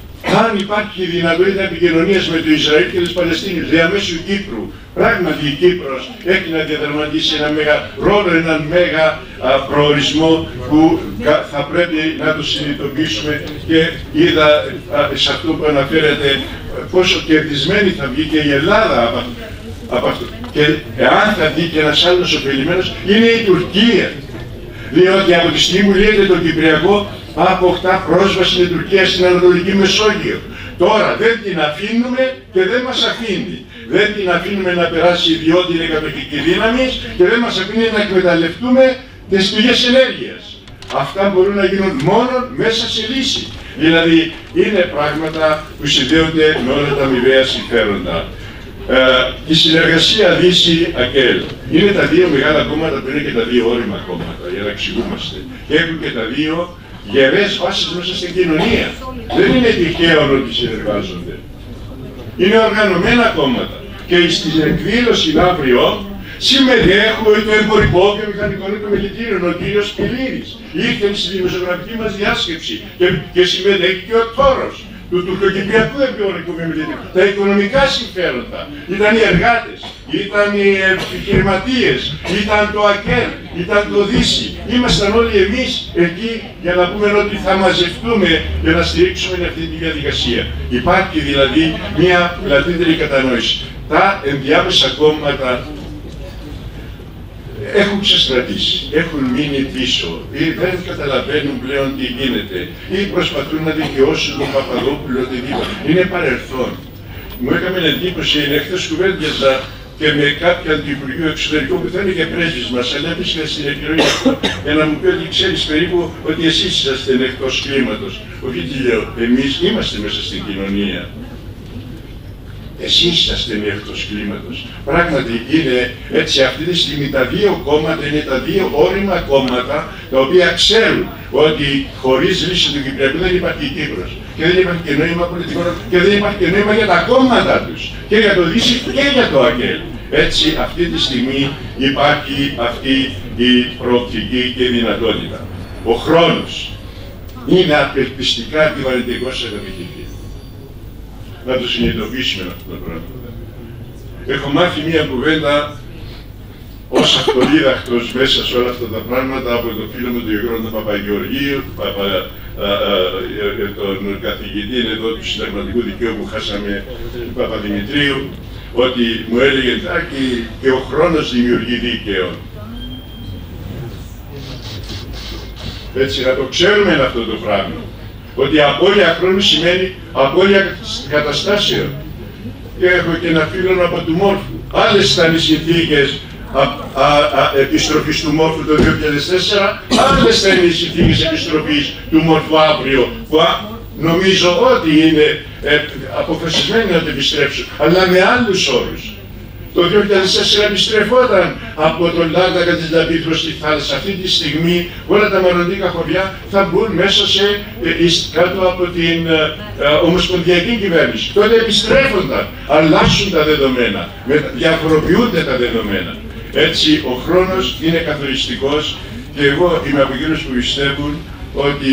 K: Αν υπάρχει δυνατότητα επικοινωνίας με το Ισραήλ και τις Παλαιστίνες, διαμέσου Κύπρου. Πράγματι η Κύπρος έχει να διαδραματίσει ένα μέγα ρόλο, έναν μέγα α, προορισμό που θα πρέπει να το συνειδητοποιήσουμε και είδα α, σε αυτό που αναφέρεται πόσο κερδισμένη θα βγει και η Ελλάδα από, από αυτό. Και εάν θα βγει και ένας άλλος ωφελημένος είναι η Τουρκία. Διότι από τη στιγμή που λύεται το Κυπριακό αποκτά πρόσβαση στην Τουρκία στην Ανατολική Μεσόγειο. Τώρα δεν την αφήνουμε και δεν μας αφήνει. Δεν την αφήνουμε να περάσει διότι είναι κατοχική δύναμη και δεν μας αφήνει να εκμεταλλευτούμε τις πηγές ενέργειας. Αυτά μπορούν να γίνουν μόνο μέσα σε λύση. Δηλαδή είναι πράγματα που συνδέονται με όλα τα αμοιβαία συμφέροντα. Ε, η συνεργασία Δύση-ΑΚΕΛ είναι τα δύο μεγάλα κόμματα που είναι και τα δύο όρημα κόμματα, για να εξηγούμαστε. Και έχουν και τα δύο γερές βάσεις μέσα στην κοινωνία. Δεν είναι τυχαίο ότι συνεργάζονται. Είναι οργανωμένα κόμματα. Και στην εκδήλωση αύριο συμμετέχουν το εμπορικό και μηχανικό επιμελητήριο, ο κύριος Πηλίδης. Ήρθε στη δημοσιογραφική μας διάσκεψη και, και συμμετέχει και ο Τόρος του τουρκοκυπριακού εμπορικού επιμελητήριου. Τα οικονομικά συμφέροντα ήταν οι εργάτες, ήταν οι επιχειρηματίες, ήταν το ΑΚΕΛ, ήταν το Δύση. Ήμασταν όλοι εμείς εκεί για να πούμε ότι θα μαζευτούμε για να στηρίξουμε αυτή τη διαδικασία. Υπάρχει δηλαδή μια πλατύτερη κατανόηση. Τα ενδιάμεσα κόμματα έχουν ξεστρατήσει, έχουν μείνει πίσω ή δεν καταλαβαίνουν πλέον τι γίνεται ή προσπαθούν να δικαιώσουν τον Παπαδόπουλο οτιδήποτε. Είναι παρελθόν. Μου έκαμε εντύπωση, είναι χθες κουβέντιαζα και με κάποιον του Υπουργείου Εξωτερικών που θα είναι και πρέσβης μας, αλλά έβρισκα στην εκλογή αυτό, για να μου πει ότι ξέρεις περίπου ότι εσείς είσαστε εκτός κλίματος. Όχι τι λέω, εμείς είμαστε μέσα στην κοινωνία. εσείς είσαστε εκτός κλίματος. Πράγματι είναι έτσι αυτή τη στιγμή τα δύο κόμματα είναι τα δύο όρημα κόμματα τα οποία ξέρουν ότι χωρίς λύση του Κυπριακού δεν υπάρχει Κύπρος και δεν υπάρχει και νόημα πολιτικό και δεν υπάρχει και νόημα για τα κόμματα τους και για το Δύση και για το ΑΚΕΛ. Έτσι αυτή τη στιγμή υπάρχει αυτή η προοπτική και η δυνατότητα. Ο χρόνος είναι απελπιστικά αντιβαρυντικός σε επιτυχία. Να το συνειδητοποιήσουμε αυτό το πράγμα. Έχω μάθει μία κουβέντα ως αυτοδίδακτος μέσα σε όλα αυτά τα πράγματα από τον φίλο μου τον Γιώργο τον Παπαγεωργίου, Παπα, α, α, α, τον καθηγητή εδώ του συνταγματικού δικαίου που χάσαμε του Παπαδημητρίου, ότι μου έλεγε Τάκη και ο χρόνος δημιουργεί δίκαιο. Έτσι, να το ξέρουμε αυτό το πράγμα. Ότι απώλεια χρόνου σημαίνει απώλεια καταστάσεων. Και έχω και ένα φίλο από του Μόρφου. Άλλες ήταν οι συνθήκες επιστροφής του Μόρφου το δύο χιλιάδες τέσσερα, άλλες θα είναι οι συνθήκες επιστροφής του Μόρφου αύριο, που νομίζω ότι είναι ε, αποφασισμένοι να το επιστρέψουν, αλλά με άλλους όρους. Το δύο χιλιάδες τέσσερα επιστρεφόταν από τον Λάρνακα της Λαμπύθρος στη θάλασσα. Αυτή τη στιγμή όλα τα μαροντίκα χωριά θα μπουν μέσα σε, ε, κάτω από την ε, ε, ομοσπονδιακή κυβέρνηση. Τότε επιστρέφονταν, αλλάσουν τα δεδομένα, διαφοροποιούνται τα δεδομένα. Έτσι ο χρόνος είναι καθοριστικός και εγώ είμαι από εκείνους που πιστεύουν ότι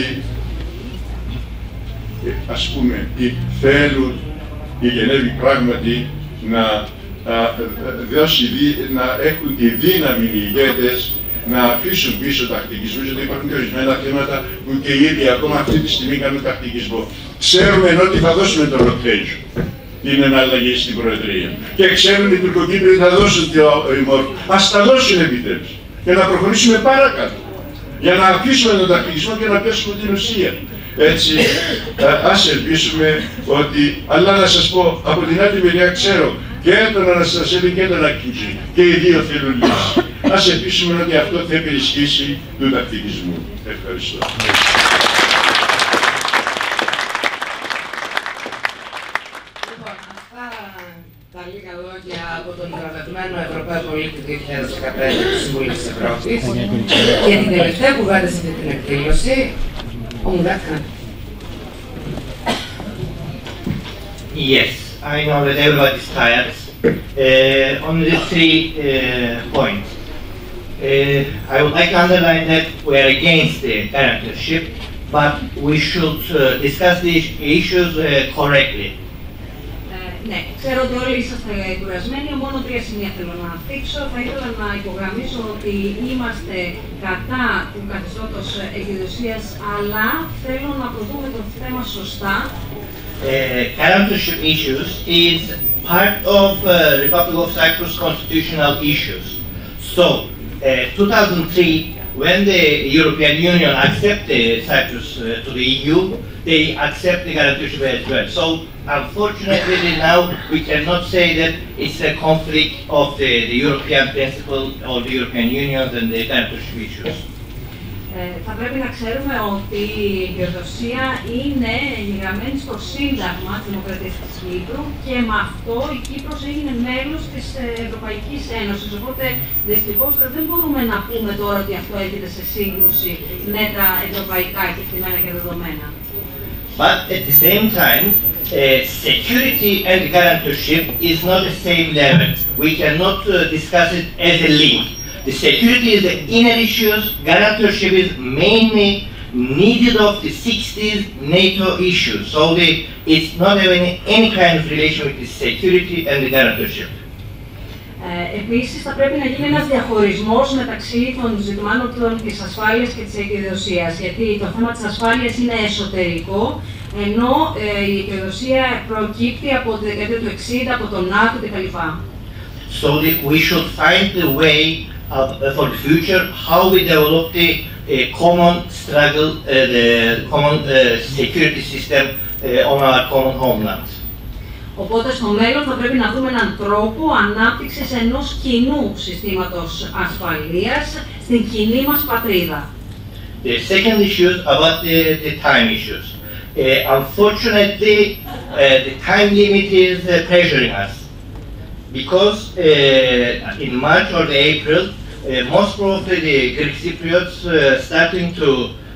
K: ε, ας πούμε θέλουν η Γενέβη πράγματι να δώσει, να έχουν τη δύναμη οι ηγέτες να αφήσουν πίσω τακτικισμούς, γιατί υπάρχουν και ορισμένα θέματα που και οι ίδιοι ακόμα αυτή τη στιγμή κάνουν τακτικισμό. Ξέρουμε ενώ ότι θα δώσουμε το rotation, την εναλλαγή στην Προεδρία. Και ξέρουν οι Τουρκοκύπριοι θα δώσουν τη μόρφη. Ας τα δώσουν επιτέλους και να προχωρήσουμε παρακάτω. Για να αφήσουμε τον τακτικισμό και να πέσουμε την ουσία. Έτσι, ας ελπίσουμε ότι, αλλά να σας πω, από την άλλη μεριά ξέρω και τον Αναστασέλη και τον Ακκίτζη και οι δύο θέλουν λύση. Ας ελπίσουμε ότι αυτό θα υπερισχύσει του τακτικισμού. Ευχαριστώ.
C: Λοιπόν, αυτά τα λίγα λόγια από τον βραβευμένο Ευρωπαίο Πολίτη δύο χιλιάδες δεκαπέντε του Συμβουλίου της Ευρώπης και την τελευταία κουβέντα σε αυτή την εκδήλωση, ο Μουδάκα.
L: Yes, I know that everybody is tired. Uh, only three uh, points. Uh, I would like to underline that we are against the guarantorship, but we should uh, discuss these issues uh, correctly.
M: Ναι, ξέρω ότι όλοι είσαστε κουρασμένοι, μόνο τρία σημεία θέλω να θίξω. Θα ήθελα να υπογραμμίσω ότι είμαστε κατά του καθεστώτος εγκυδοσίας, αλλά θέλω να το δούμε το θέμα σωστά.
L: Uh, guarantorship issues is part of uh, Republic of Cyprus constitutional issues. So, uh, two thousand three, when the European Union accepted Cyprus uh, to the E U, they accept the guarantorship as well. So, unfortunately now we cannot say that it's a conflict of the, the European principle or the European Union and the guarantorship issues.
M: Ε, θα πρέπει να ξέρουμε ότι η εγκυοδοσία είναι εγγεγραμμένη στο Σύνταγμα της Δημοκρατίας της Κύπρου και με αυτό η Κύπρος έγινε μέλος της Ευρωπαϊκής Ένωσης. Οπότε δυστυχώς δεν μπορούμε να πούμε τώρα ότι αυτό έρχεται σε σύγκρουση με τα ευρωπαϊκά κεκτημένα και δεδομένα.
L: But at the same time, uh, security and guarantorship is not the same level. We cannot uh, discuss it as a link. The security is the inner issues, guarantorship is mainly needed of the sixties NATO issues. So the, it's not having any kind of relation with the security and the guarantorship.
M: Ε, επίσης, θα πρέπει να γίνει ένας διαχωρισμός μεταξύ των ζητημάτων της ασφάλειας και της εγκυδοσίας, γιατί το θέμα της ασφάλειας είναι εσωτερικό, ενώ ε, η εγκυδοσία προκύπτει από τη δεκαετία του εξήντα, από τον ΝΑΤΟ κτλ.
L: So the, we should find the way uh, for the future how we develop the uh, common struggle, uh, the common uh, security system uh, on our common homeland.
M: Οπότε στο μέλλον θα πρέπει να βρούμε έναν τρόπο ανάπτυξης ενός κοινού συστήματος ασφαλείας στην κοινή μας πατρίδα.
L: The second issue is about the, the time issues. Uh, unfortunately, uh, the time limit is uh, pressuring us because uh, in March or April, uh, most probably the Greek Cypriots uh, starting to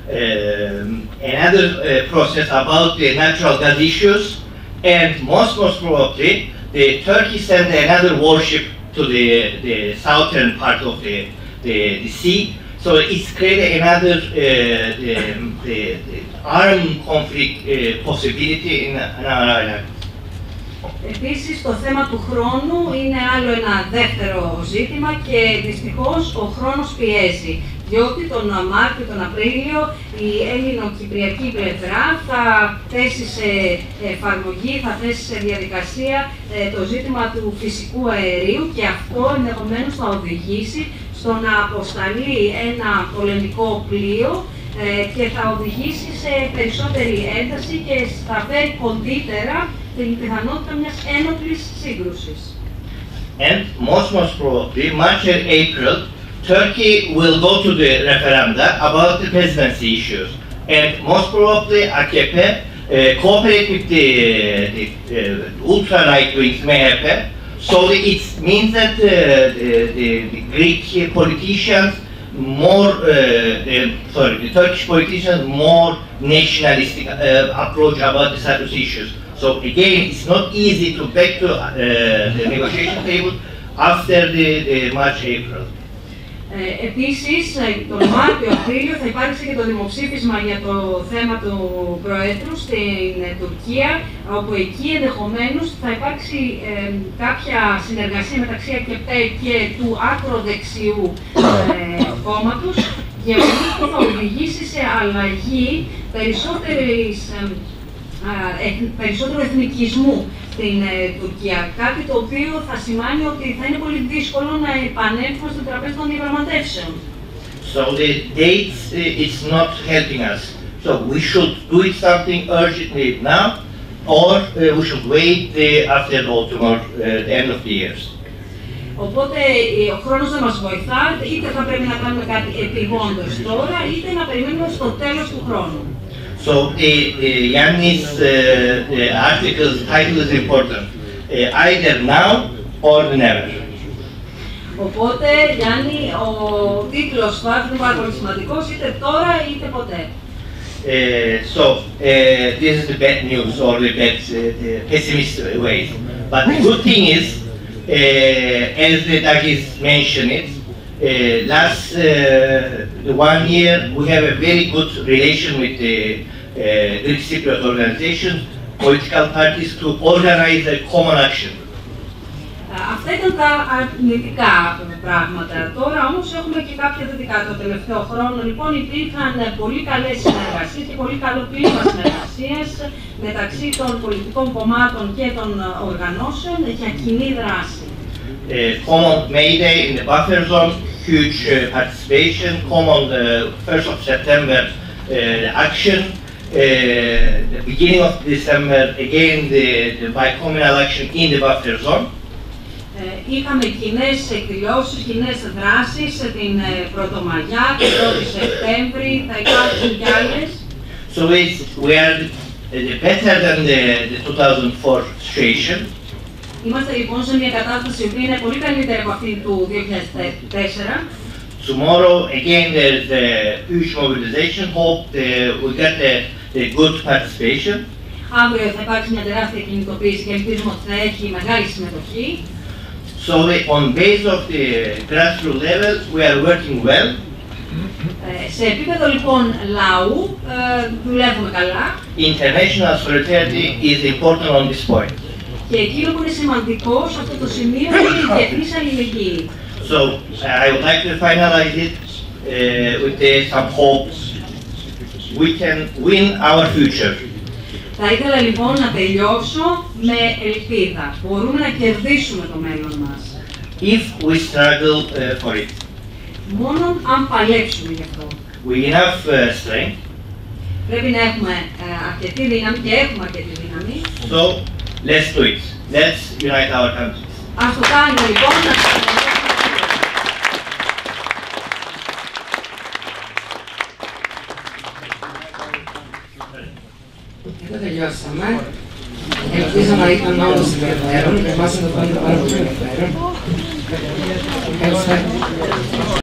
L: um, another uh, process about the natural gas issues, and most most probably the Turkey sent another warship to the, the southern part of the, the, the sea. So it's created another uh, the, the, the armed conflict uh, possibility in, in our island.
M: Επίσης, το θέμα του χρόνου είναι άλλο ένα δεύτερο ζήτημα και δυστυχώς ο χρόνος πιέζει, διότι τον Μάρτιο, τον Απρίλιο η ελληνοκυπριακή πλευρά θα θέσει σε εφαρμογή, θα θέσει σε διαδικασία το ζήτημα του φυσικού αερίου και αυτό ενδεχομένως θα οδηγήσει στο να αποσταλεί ένα πολεμικό πλοίο και θα οδηγήσει σε περισσότερη ένταση και θα φέρει κοντύτερα την πιθανότητα μιας ένοπλης σύγκρουσης.
L: And most most probably, March and April, Turkey will go to the referenda about the presidency issues. And most probably, A K P uh, cooperate with the, the uh, ultra-right wings M H P. So it means that uh, the, the, the Greek politicians more, uh, the, sorry, the Turkish politicians more nationalistic uh, approach about the Cyprus issues. So again, it's not easy to back to uh, the negotiation table after the, the March-April.
M: Ε, επίσης, τον Μάρτιο-Απρίλιο θα υπάρξει και το δημοψήφισμα για το θέμα του Προέδρου στην ε, Τουρκία, όπου εκεί ενδεχομένως θα υπάρξει ε, κάποια συνεργασία μεταξύ Α Κ Π και του άκροδεξιού ε, κόμματος, για που θα οδηγήσει σε αλλαγή περισσότερης ε, περισσότερου εθνικισμού στην ε, Τουρκία. Κάτι το οποίο θα σημαίνει ότι θα είναι πολύ δύσκολο να επανέλθουμε στο τραπέζι των διαπραγματεύσεων.
L: So the dates uh, it's not helping us. So we should do it something urgently now, or uh, we should wait uh, after the autumn or uh, the end of the years.
M: Οπότε ο χρόνος δεν μας βοηθά, είτε θα πρέπει να κάνουμε κάτι επιγόντως τώρα, είτε να περιμένουμε στο τέλος του χρόνου.
L: So the, the Yannis uh, the article's title is important, uh, either now or never.
M: Οπότε, Γιάννη, ο τίτλος του άρθρου είναι πάρα πολύ σημαντικός, είτε τώρα είτε ποτέ.
L: Uh, so, uh, this is the bad news or the bad uh, the pessimist way. But the good thing is, uh, as the Dagis mentioned it, uh, last uh, one year we have a very good relation with the uh, Greek Cypriot organizations, political parties to organize a common action.
M: Αυτά ήταν τα αρνητικά πράγματα. Τώρα όμως έχουμε και κάποια θετικά. Το τελευταίο χρόνο λοιπόν υπήρχαν πολύ καλές συνεργασίες και πολύ καλό κλίμα συνεργασίας μεταξύ των πολιτικών κομμάτων και των οργανώσεων για κοινή δράση.
L: Uh, common May Day in the buffer zone, huge uh, participation, common uh, first of September uh, action, uh, the beginning of December again the, the bicommunal action in the buffer zone.
M: Είχαμε κοινές εκδηλώσεις, κοινές δράσεις την Πρωτομαγιά, την πρώτη Σεπτέμβρη, θα υπάρξουν κι άλλες.
L: So it's, we are better than the, the two thousand four situation.
M: Είμαστε λοιπόν σε μια κατάσταση που είναι πολύ καλύτερη από αυτή του δύο χιλιάδες τέσσερα.
L: Tomorrow again there's a huge mobilization. Hope the, we get a, a good participation.
M: Αύριο θα υπάρξει μια τεράστια κινητοποίηση και ελπίζουμε ότι θα έχει μεγάλη συμμετοχή.
L: So on base of the grassroots level, we are working well.
M: Σε επίπεδο λοιπόν λαού δουλεύουμε καλά.
L: International solidarity is important on this point.
M: Και εκείνο που είναι σημαντικό σε αυτό το σημείο είναι η διεθνής αλληλεγγύη.
L: So I would like to finalize it uh, with uh, some hopes. We can win our future.
M: Θα ήθελα λοιπόν να τελειώσω με ελπίδα. Μπορούμε να κερδίσουμε το μέλλον μας.
L: If we struggle uh, for it.
M: Μόνο αν παλέψουμε γι' αυτό.
L: We enough uh, strength.
M: Πρέπει να έχουμε uh, αρκετή δύναμη και έχουμε αρκετή δύναμη.
L: So let's do it. Let's unite our countries.
M: Ας το κάνουμε λοιπόν. Να
C: τελειώσαμε. Ελπίζω να ήταν όλος ενδιαφέρον. Εμάς εδώ πάνε πάρα πολύ ενδιαφέρον. Ευχαριστώ.